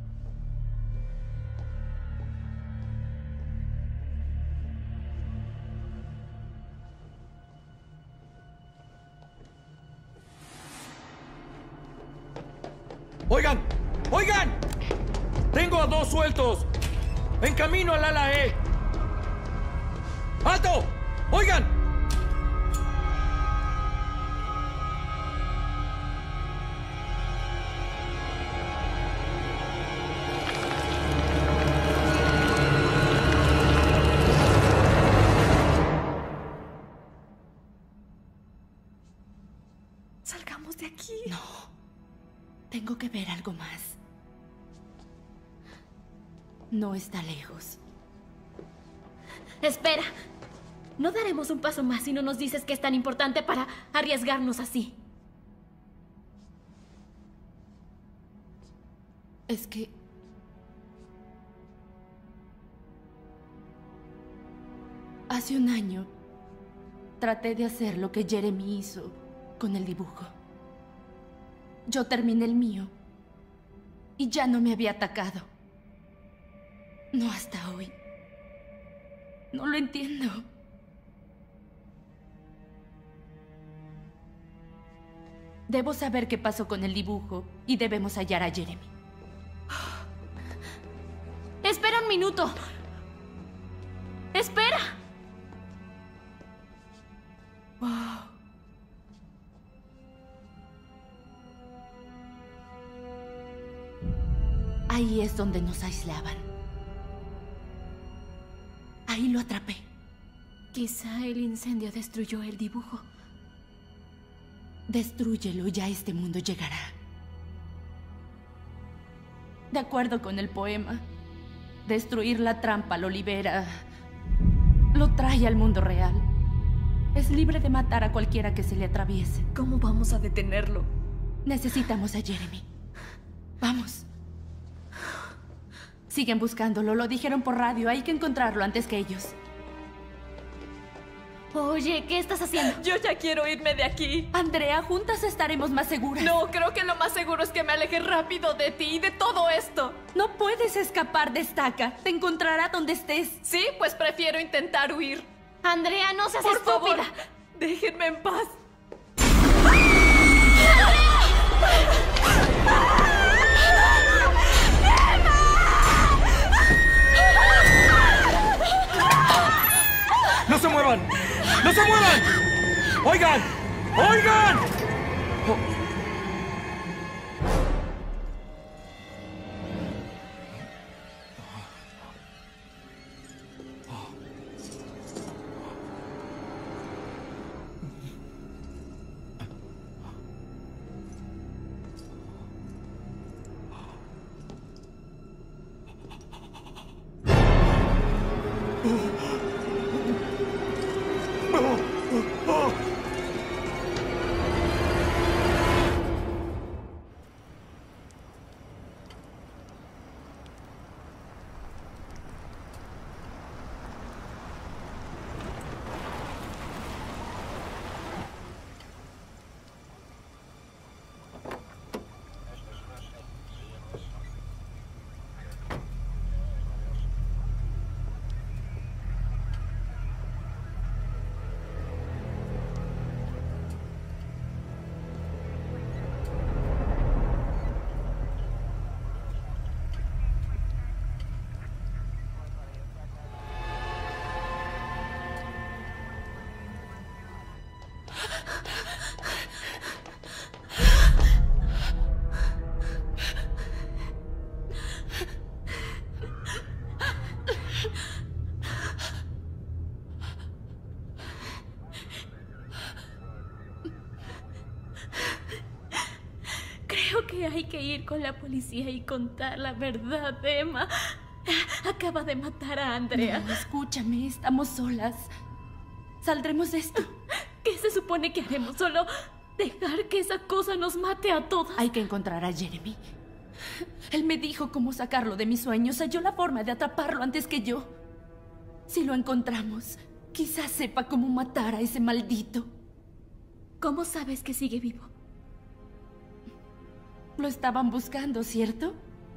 ¡Oigan! ¡Oigan! Tengo a 2 sueltos. En camino al ala E. ¡Alto! ¡Oigan! aquí. No. Tengo que ver algo más. No está lejos. Espera. No daremos un paso más si no nos dices que es tan importante para arriesgarnos así. Es que... hace un año traté de hacer lo que Jeremy hizo con el dibujo. Yo terminé el mío y ya no me había atacado. No hasta hoy. No lo entiendo. Debo saber qué pasó con el dibujo y debemos hallar a Jeremy. ¡Espera un minuto! ¡Espera! Wow. Ahí es donde nos aislaban. Ahí lo atrapé. Quizá el incendio destruyó el dibujo. Destrúyelo y ya este mundo llegará. De acuerdo con el poema, destruir la trampa lo libera, lo trae al mundo real. Es libre de matar a cualquiera que se le atraviese. ¿Cómo vamos a detenerlo? Necesitamos a Jeremy. Vamos. Siguen buscándolo, lo dijeron por radio. Hay que encontrarlo antes que ellos. Oye, ¿qué estás haciendo? Yo ya quiero irme de aquí. Andrea, juntas estaremos más seguras. No, creo que lo más seguro es que me aleje rápido de ti y de todo esto. No puedes escapar de Staka. Te encontrará donde estés. Sí, pues prefiero intentar huir. Andrea, no seas por estúpida. Favor, déjenme en paz. ¡No se muevan! ¡No se muevan! ¡Oigan! ¡Oigan! Creo que hay que ir con la policía y contar la verdad, Emma. Acaba de matar a Andrea. No, escúchame, estamos solas. Saldremos de esto. ¿Qué se supone que haremos? ¿Solo dejar que esa cosa nos mate a todas? Hay que encontrar a Jeremy. Él me dijo cómo sacarlo de mis sueños. Halló la forma de atraparlo antes que yo. Si lo encontramos, quizás sepa cómo matar a ese maldito. ¿Cómo sabes que sigue vivo? Lo estaban buscando, ¿cierto?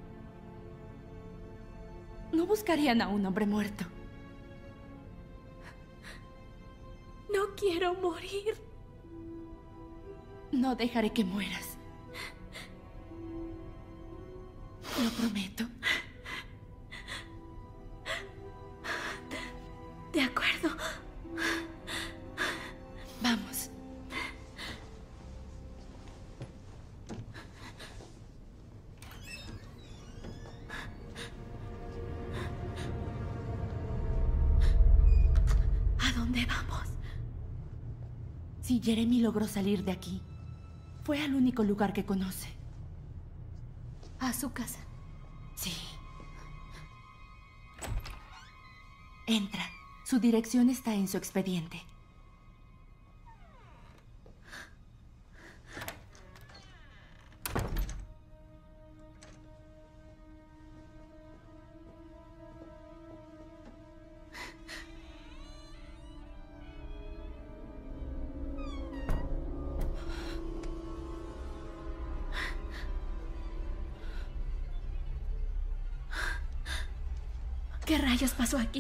No buscarían a un hombre muerto. No quiero morir. No dejaré que mueras. Lo prometo. De acuerdo. Vamos. ¿A dónde vamos? Si Jeremy logró salir de aquí, Fue al único lugar que conoce. ¿A su casa? Sí. Entra. Su dirección está en su expediente. ¿Qué rayos pasó aquí?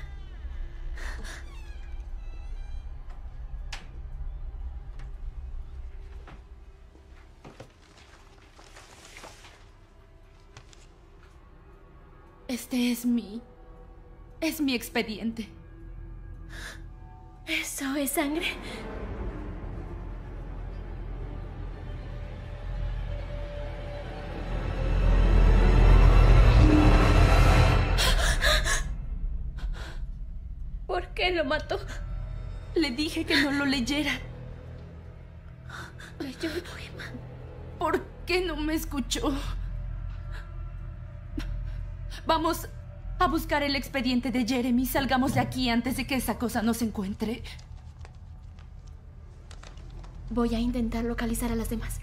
Este es mi expediente. ¿Eso es sangre? ¿Por qué lo mató? Le dije que no lo leyera. Leyó el poema. ¿Por qué no me escuchó? Vamos a buscar el expediente de Jeremy. Salgamos de aquí antes de que esa cosa nos encuentre. Voy a intentar localizar a las demás.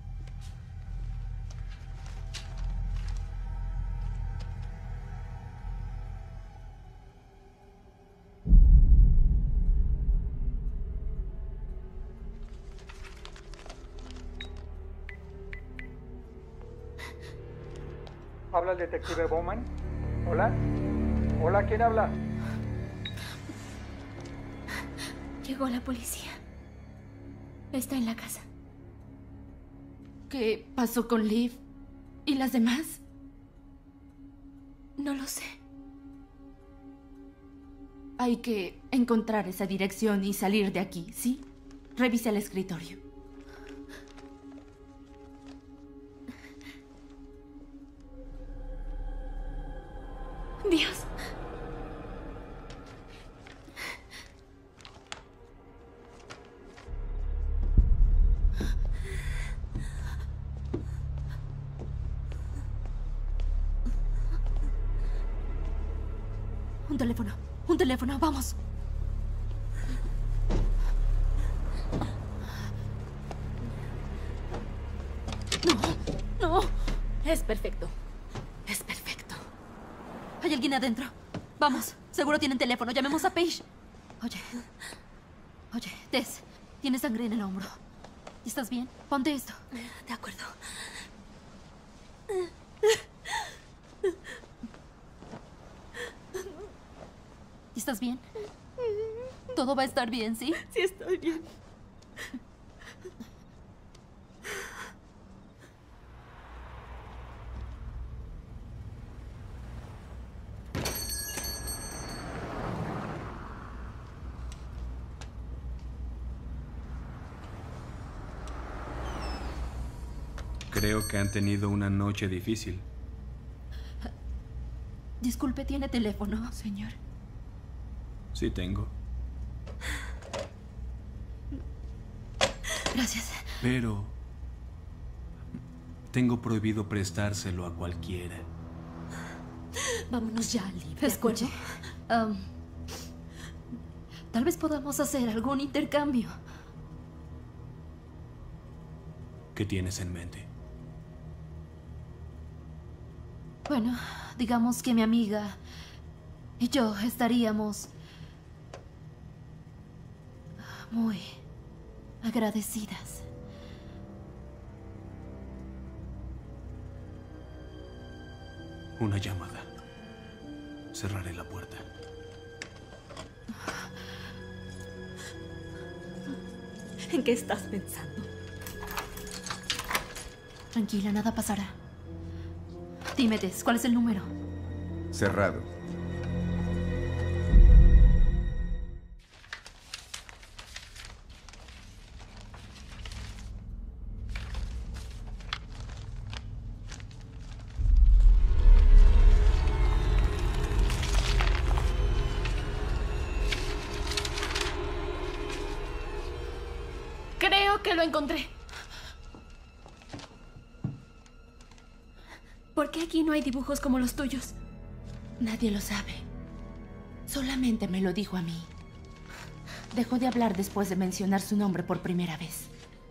¿Habla el detective Bowman? ¿Hola? ¿Hola? ¿Quién habla? Llegó la policía. Está en la casa. ¿Qué pasó con Liv? ¿Y las demás? No lo sé. Hay que encontrar esa dirección y salir de aquí, ¿sí? Revise el escritorio. Dios. Un teléfono, vamos. No. Es perfecto. Es perfecto. ¿Hay alguien adentro? Vamos, seguro tienen teléfono. Llamemos a Paige. Oye, Tess, tienes sangre en el hombro. ¿Estás bien? Ponte esto. De acuerdo. ¿Estás bien? Todo va a estar bien, ¿sí? Sí, estoy bien. Creo que han tenido una noche difícil. Disculpe, ¿tiene teléfono, señor? Sí tengo. Gracias. Pero tengo prohibido prestárselo a cualquiera. Vámonos ya, Liv. Escuche. Tal vez podamos hacer algún intercambio. ¿Qué tienes en mente? Bueno, digamos que mi amiga y yo estaríamos muy agradecidas. Una llamada. Cerraré la puerta. ¿En qué estás pensando? Tranquila, nada pasará. Dime, Tess, ¿cuál es el número? Cerrado. Creo que lo encontré. ¿Por qué aquí no hay dibujos como los tuyos? Nadie lo sabe. Solamente me lo dijo a mí. Dejó de hablar después de mencionar su nombre por primera vez.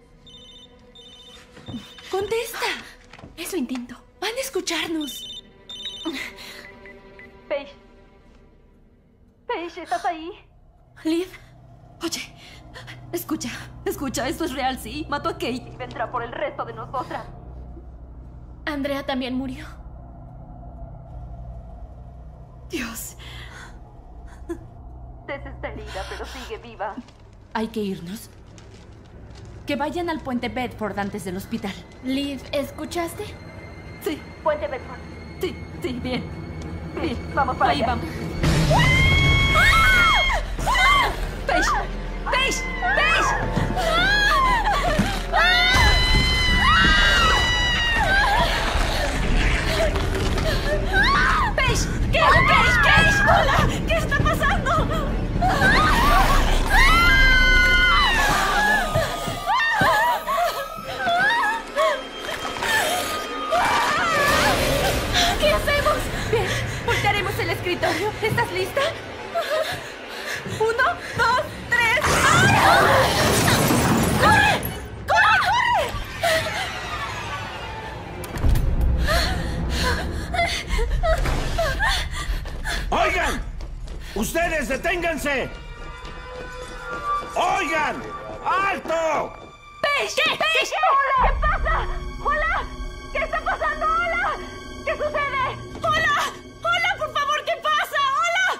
¡Contesta! Eso intento. Van a escucharnos. Paige. Paige, ¿estás ahí? Liv. Oye, escucha, esto es real, sí. Mató a Kate. Y vendrá por el resto de nosotras. Andrea también murió. Dios. Tess está herida, pero sigue viva. Hay que irnos. Que vayan al puente Bedford antes del hospital. Liv, ¿escuchaste? Sí. Puente Bedford. Sí, bien. Bien, vamos para allá. Ahí vamos. ¡Paige! ¡Paige! ¡Paige! ¡Paige! ¡Hola! ¿Qué está pasando? ¿Qué hacemos? Bien, voltearemos el escritorio. ¿Estás lista? 1, 2, 3. ¡Corre! ¡Corre! ¡Oigan! ¡Ustedes deténganse! ¡Oigan! ¡Alto! ¡Paige! ¡Paige! ¡Hola! ¿Qué pasa? ¡Hola! ¿Qué está pasando? ¡Hola! ¿Qué sucede? ¡Hola! ¡Hola, por favor! ¿Qué pasa? ¡Hola!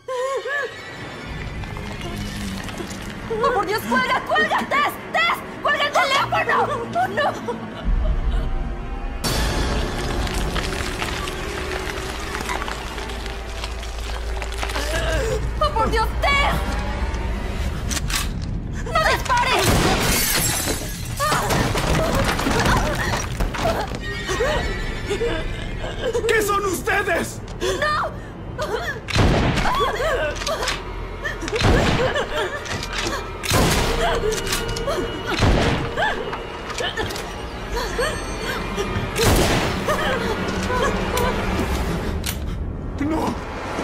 ¡Oh, por Dios! ¡Cuelga! ¡Cuelga! ¡Tess! ¡Cuelga el teléfono! ¡Oh, no! ¡Oh, por Dios! ¡Tess! ¡No dispares! ¿Qué son ustedes? ¡No! ¡No!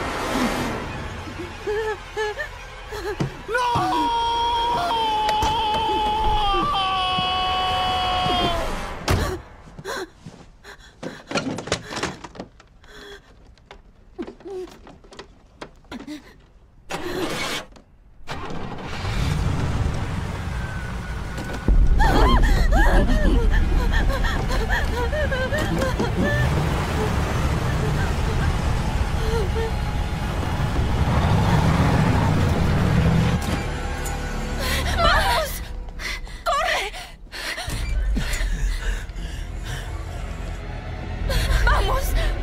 ¡Vamos! ¡Corre! ¡Vamos!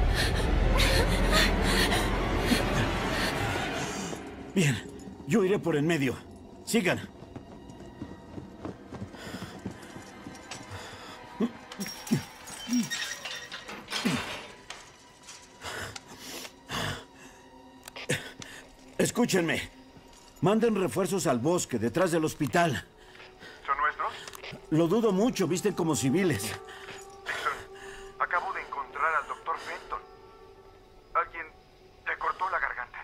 Bien, yo iré por en medio. Sigan. Escúchenme. Manden refuerzos al bosque, detrás del hospital. ¿Son nuestros? Lo dudo mucho, visten como civiles. Dixon, acabo de encontrar al Dr. Fenton. Alguien le cortó la garganta.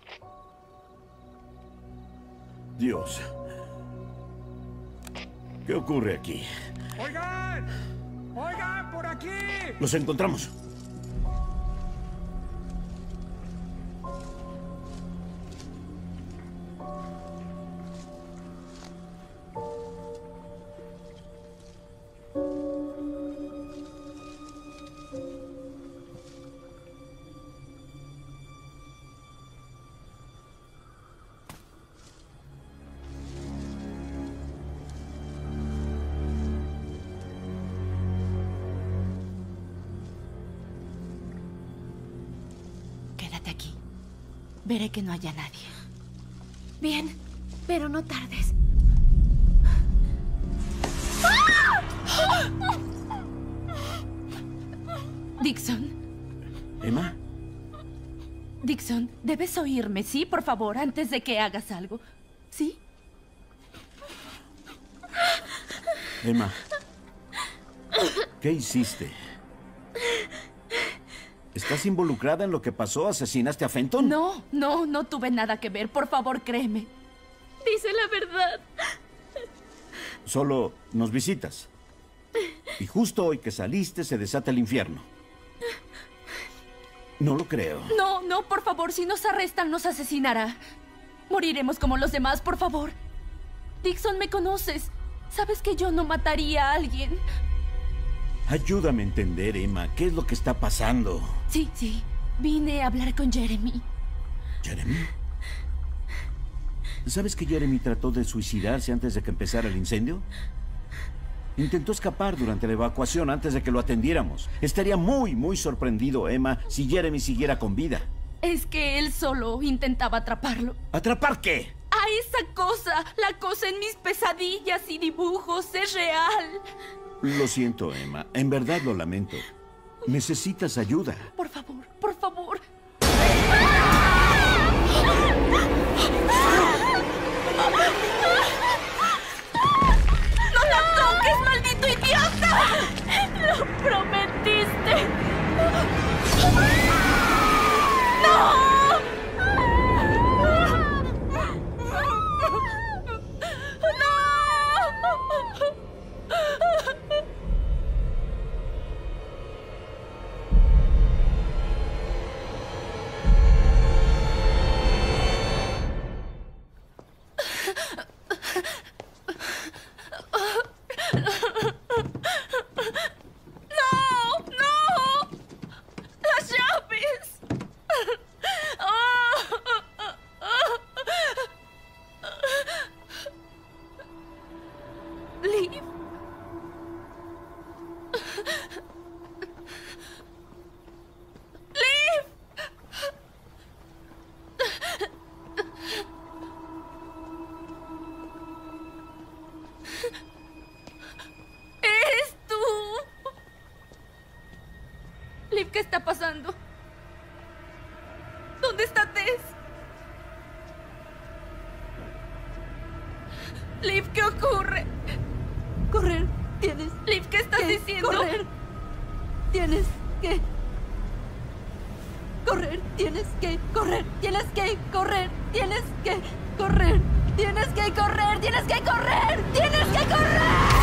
Dios. ¿Qué ocurre aquí? ¡Oigan! ¡Oigan, por aquí! Los encontramos. Quédate aquí. Veré que no haya nadie. Bien, pero no tardes. Dixon. ¿Emma? Dixon, debes oírme, ¿sí? Por favor, antes de que hagas algo. ¿Sí? Emma. ¿Qué hiciste? ¿Estás involucrada en lo que pasó? ¿Asesinaste a Fenton? No tuve nada que ver. Por favor, créeme. Dice la verdad. Solo nos visitas. Y justo hoy que saliste se desata el infierno. No lo creo. No, por favor. Si nos arrestan, nos asesinará. Moriremos como los demás, por favor. Dixon, me conoces. Sabes que yo no mataría a alguien. Ayúdame a entender, Emma. ¿Qué es lo que está pasando? Sí. Vine a hablar con Jeremy. ¿Jeremy? ¿Sabes que Jeremy trató de suicidarse antes de que empezara el incendio? Intentó escapar durante la evacuación antes de que lo atendiéramos. Estaría muy sorprendido, Emma, si Jeremy siguiera con vida. Es que él solo intentaba atraparlo. ¿Atrapar qué? A esa cosa. La cosa en mis pesadillas y dibujos es real. Lo siento, Emma. En verdad lo lamento. Necesitas ayuda. Por favor, por favor. ¡No la toques, maldito idiota! ¡Lo prometiste! ¡No! ¿Qué está pasando? ¿Dónde está Tess? Liv, ¿qué ocurre? Correr, tienes. Liv, ¿qué estás diciendo? Correr. Tienes que correr, tienes que correr, tienes que correr, tienes que correr, tienes que correr, tienes que correr, tienes que correr.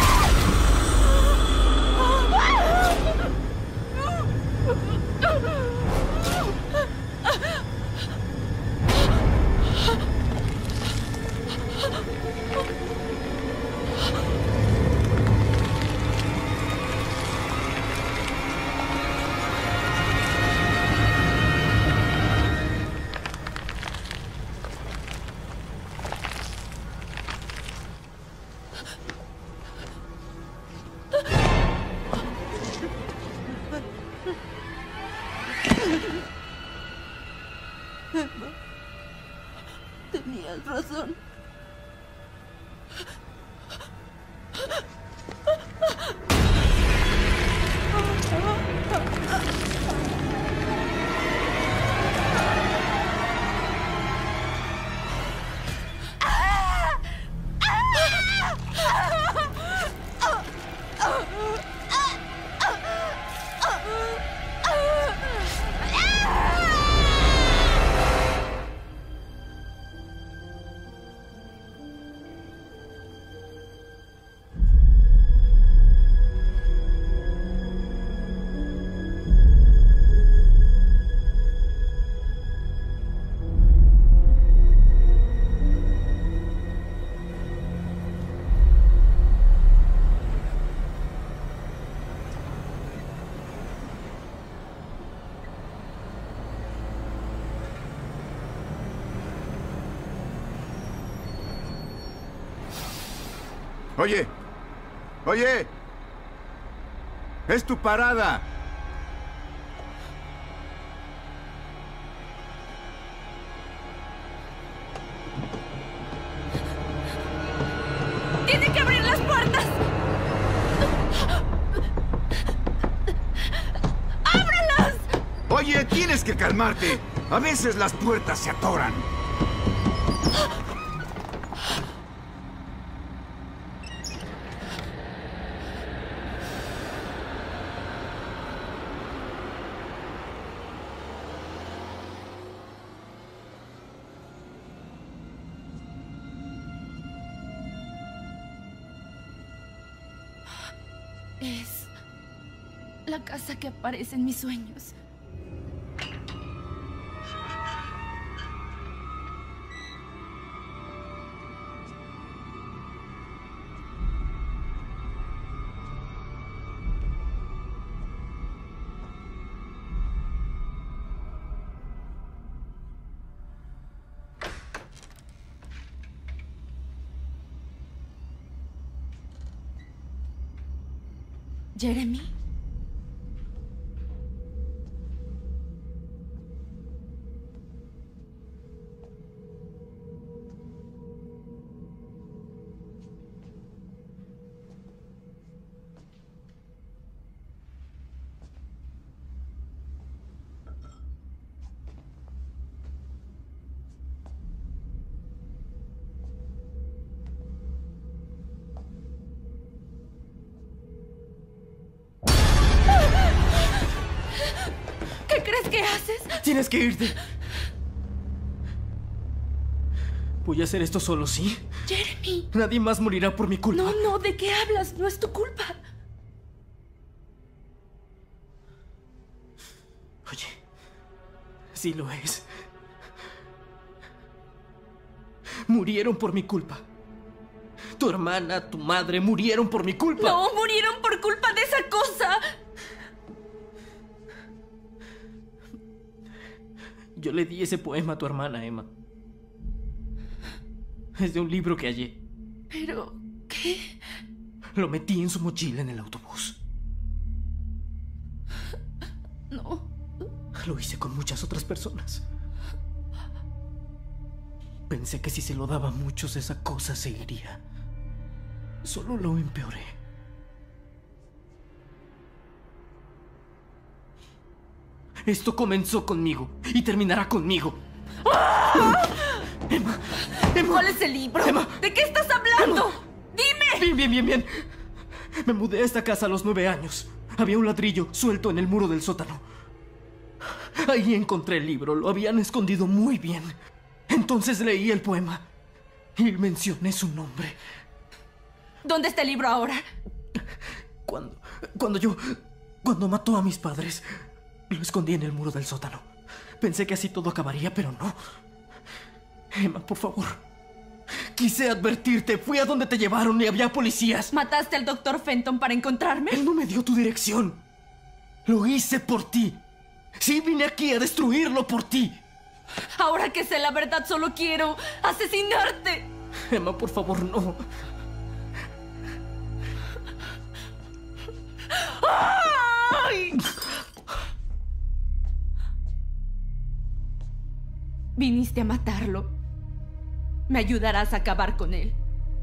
Tenías razón. Oye, oye, es tu parada. ¡Tiene que abrir las puertas! ¡Ábrelas! Oye, tienes que calmarte. A veces las puertas se atoran. La casa que aparece en mis sueños. Jeremy. ¿Qué crees que haces? Tienes que irte. Voy a hacer esto solo, ¿sí? Jeremy. Nadie más morirá por mi culpa. No, ¿de qué hablas? No es tu culpa. Oye, sí lo es. Murieron por mi culpa. Tu hermana, tu madre murieron por mi culpa. No, murieron por culpa de esa cosa. Yo le di ese poema a tu hermana, Emma. Es de un libro que hallé. ¿Pero qué? Lo metí en su mochila en el autobús. No. Lo hice con muchas otras personas. Pensé que si se lo daba a muchos, esa cosa seguiría. Solo lo empeoré. Esto comenzó conmigo y terminará conmigo. ¡Ah! Emma. ¿Cuál es el libro? Emma. ¿De qué estás hablando? ¡Dime! Bien. Me mudé a esta casa a los 9 años. Había un ladrillo suelto en el muro del sótano. Ahí encontré el libro. Lo habían escondido muy bien. Entonces leí el poema y mencioné su nombre. ¿Dónde está el libro ahora? Cuando mató a mis padres, lo escondí en el muro del sótano. Pensé que así todo acabaría, pero no. Emma, por favor. Quise advertirte. Fui a donde te llevaron y había policías. ¿Mataste al Dr. Fenton para encontrarme? Él no me dio tu dirección. Lo hice por ti. Sí, vine aquí a destruirlo por ti. Ahora que sé la verdad, solo quiero asesinarte. Emma, por favor, no. ¡Ay! Viniste a matarlo. Me ayudarás a acabar con él.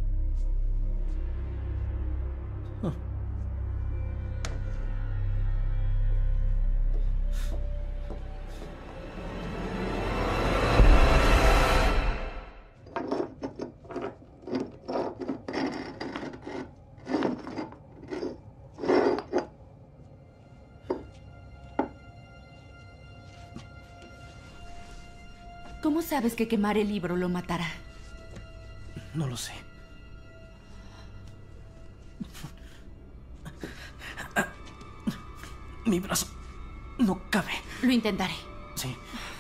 ¿Cómo sabes que quemar el libro lo matará? No lo sé. Mi brazo no cabe. Lo intentaré. Sí.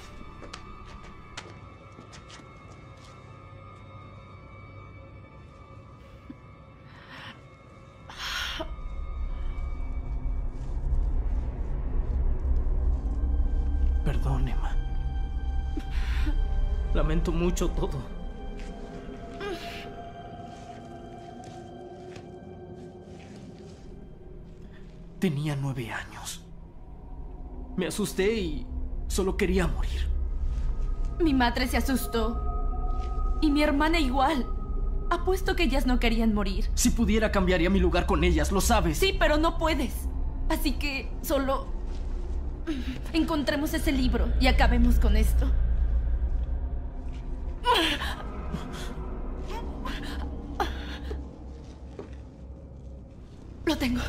Perdón, Emma. Lamento mucho todo. Tenía 9 años. Me asusté y solo quería morir. Mi madre se asustó. Y mi hermana igual. Apuesto que ellas no querían morir. Si pudiera, cambiaría mi lugar con ellas, lo sabes. Sí, pero no puedes. Así que solo encontremos ese libro y acabemos con esto. Lo tengo.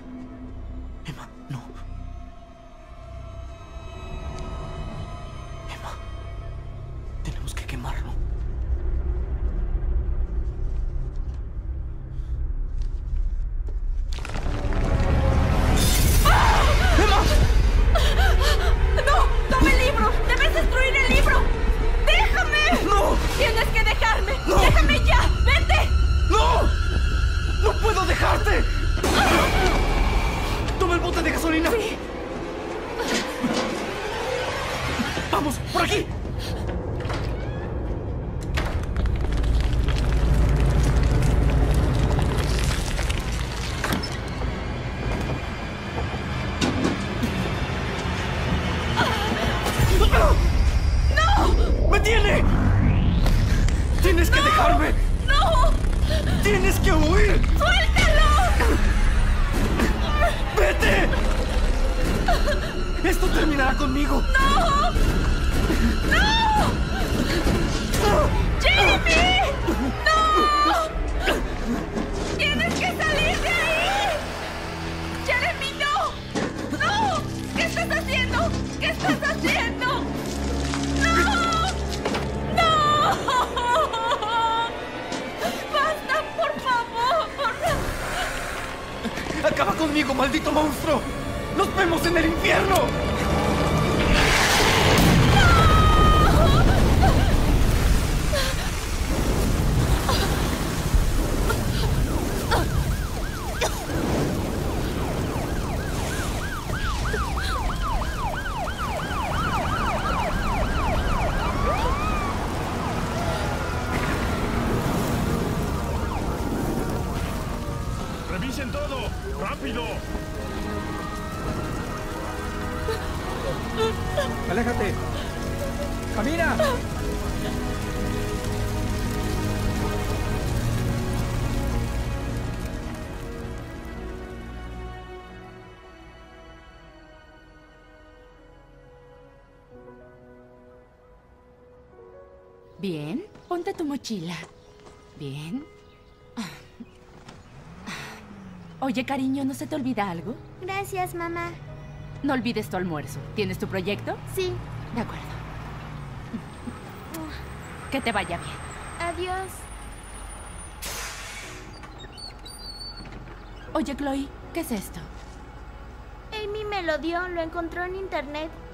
Emma, no. quemarlo. ¡No! ¡Toma el libro! ¡Debes destruir el libro! ¡Déjame! ¡No! ¡Tienes que dejarme! ¡No! ¡Déjame ya! ¡Vete! ¡No! ¡No puedo dejarte! ¡Toma el bote de gasolina! Sí. ¡Vamos! ¡Por aquí! ¡No! ¡Me tiene! ¡Tienes que dejarme! ¡No! ¡Tienes que huir! ¡Suéltalo! ¡Vete! ¡Esto terminará conmigo! ¡No! ¡No! ¡Jeremy! ¡No! ¡Tienes que salir de ahí! ¡Jeremy, no! ¡No! ¿Qué estás haciendo? ¿Qué estás haciendo? ¡No! ¡No! ¡Basta, por favor! ¡Acaba conmigo, maldito monstruo! ¡Nos vemos en el infierno! ¡Revisen todo! ¡Rápido! ¡Aléjate! ¡Camina! Bien, ponte tu mochila. Bien. Oye, cariño, ¿no se te olvida algo? Gracias, mamá. No olvides tu almuerzo. ¿Tienes tu proyecto? Sí. De acuerdo. Que te vaya bien. Adiós. Oye, Chloe, ¿qué es esto? Amy me lo dio, lo encontró en internet.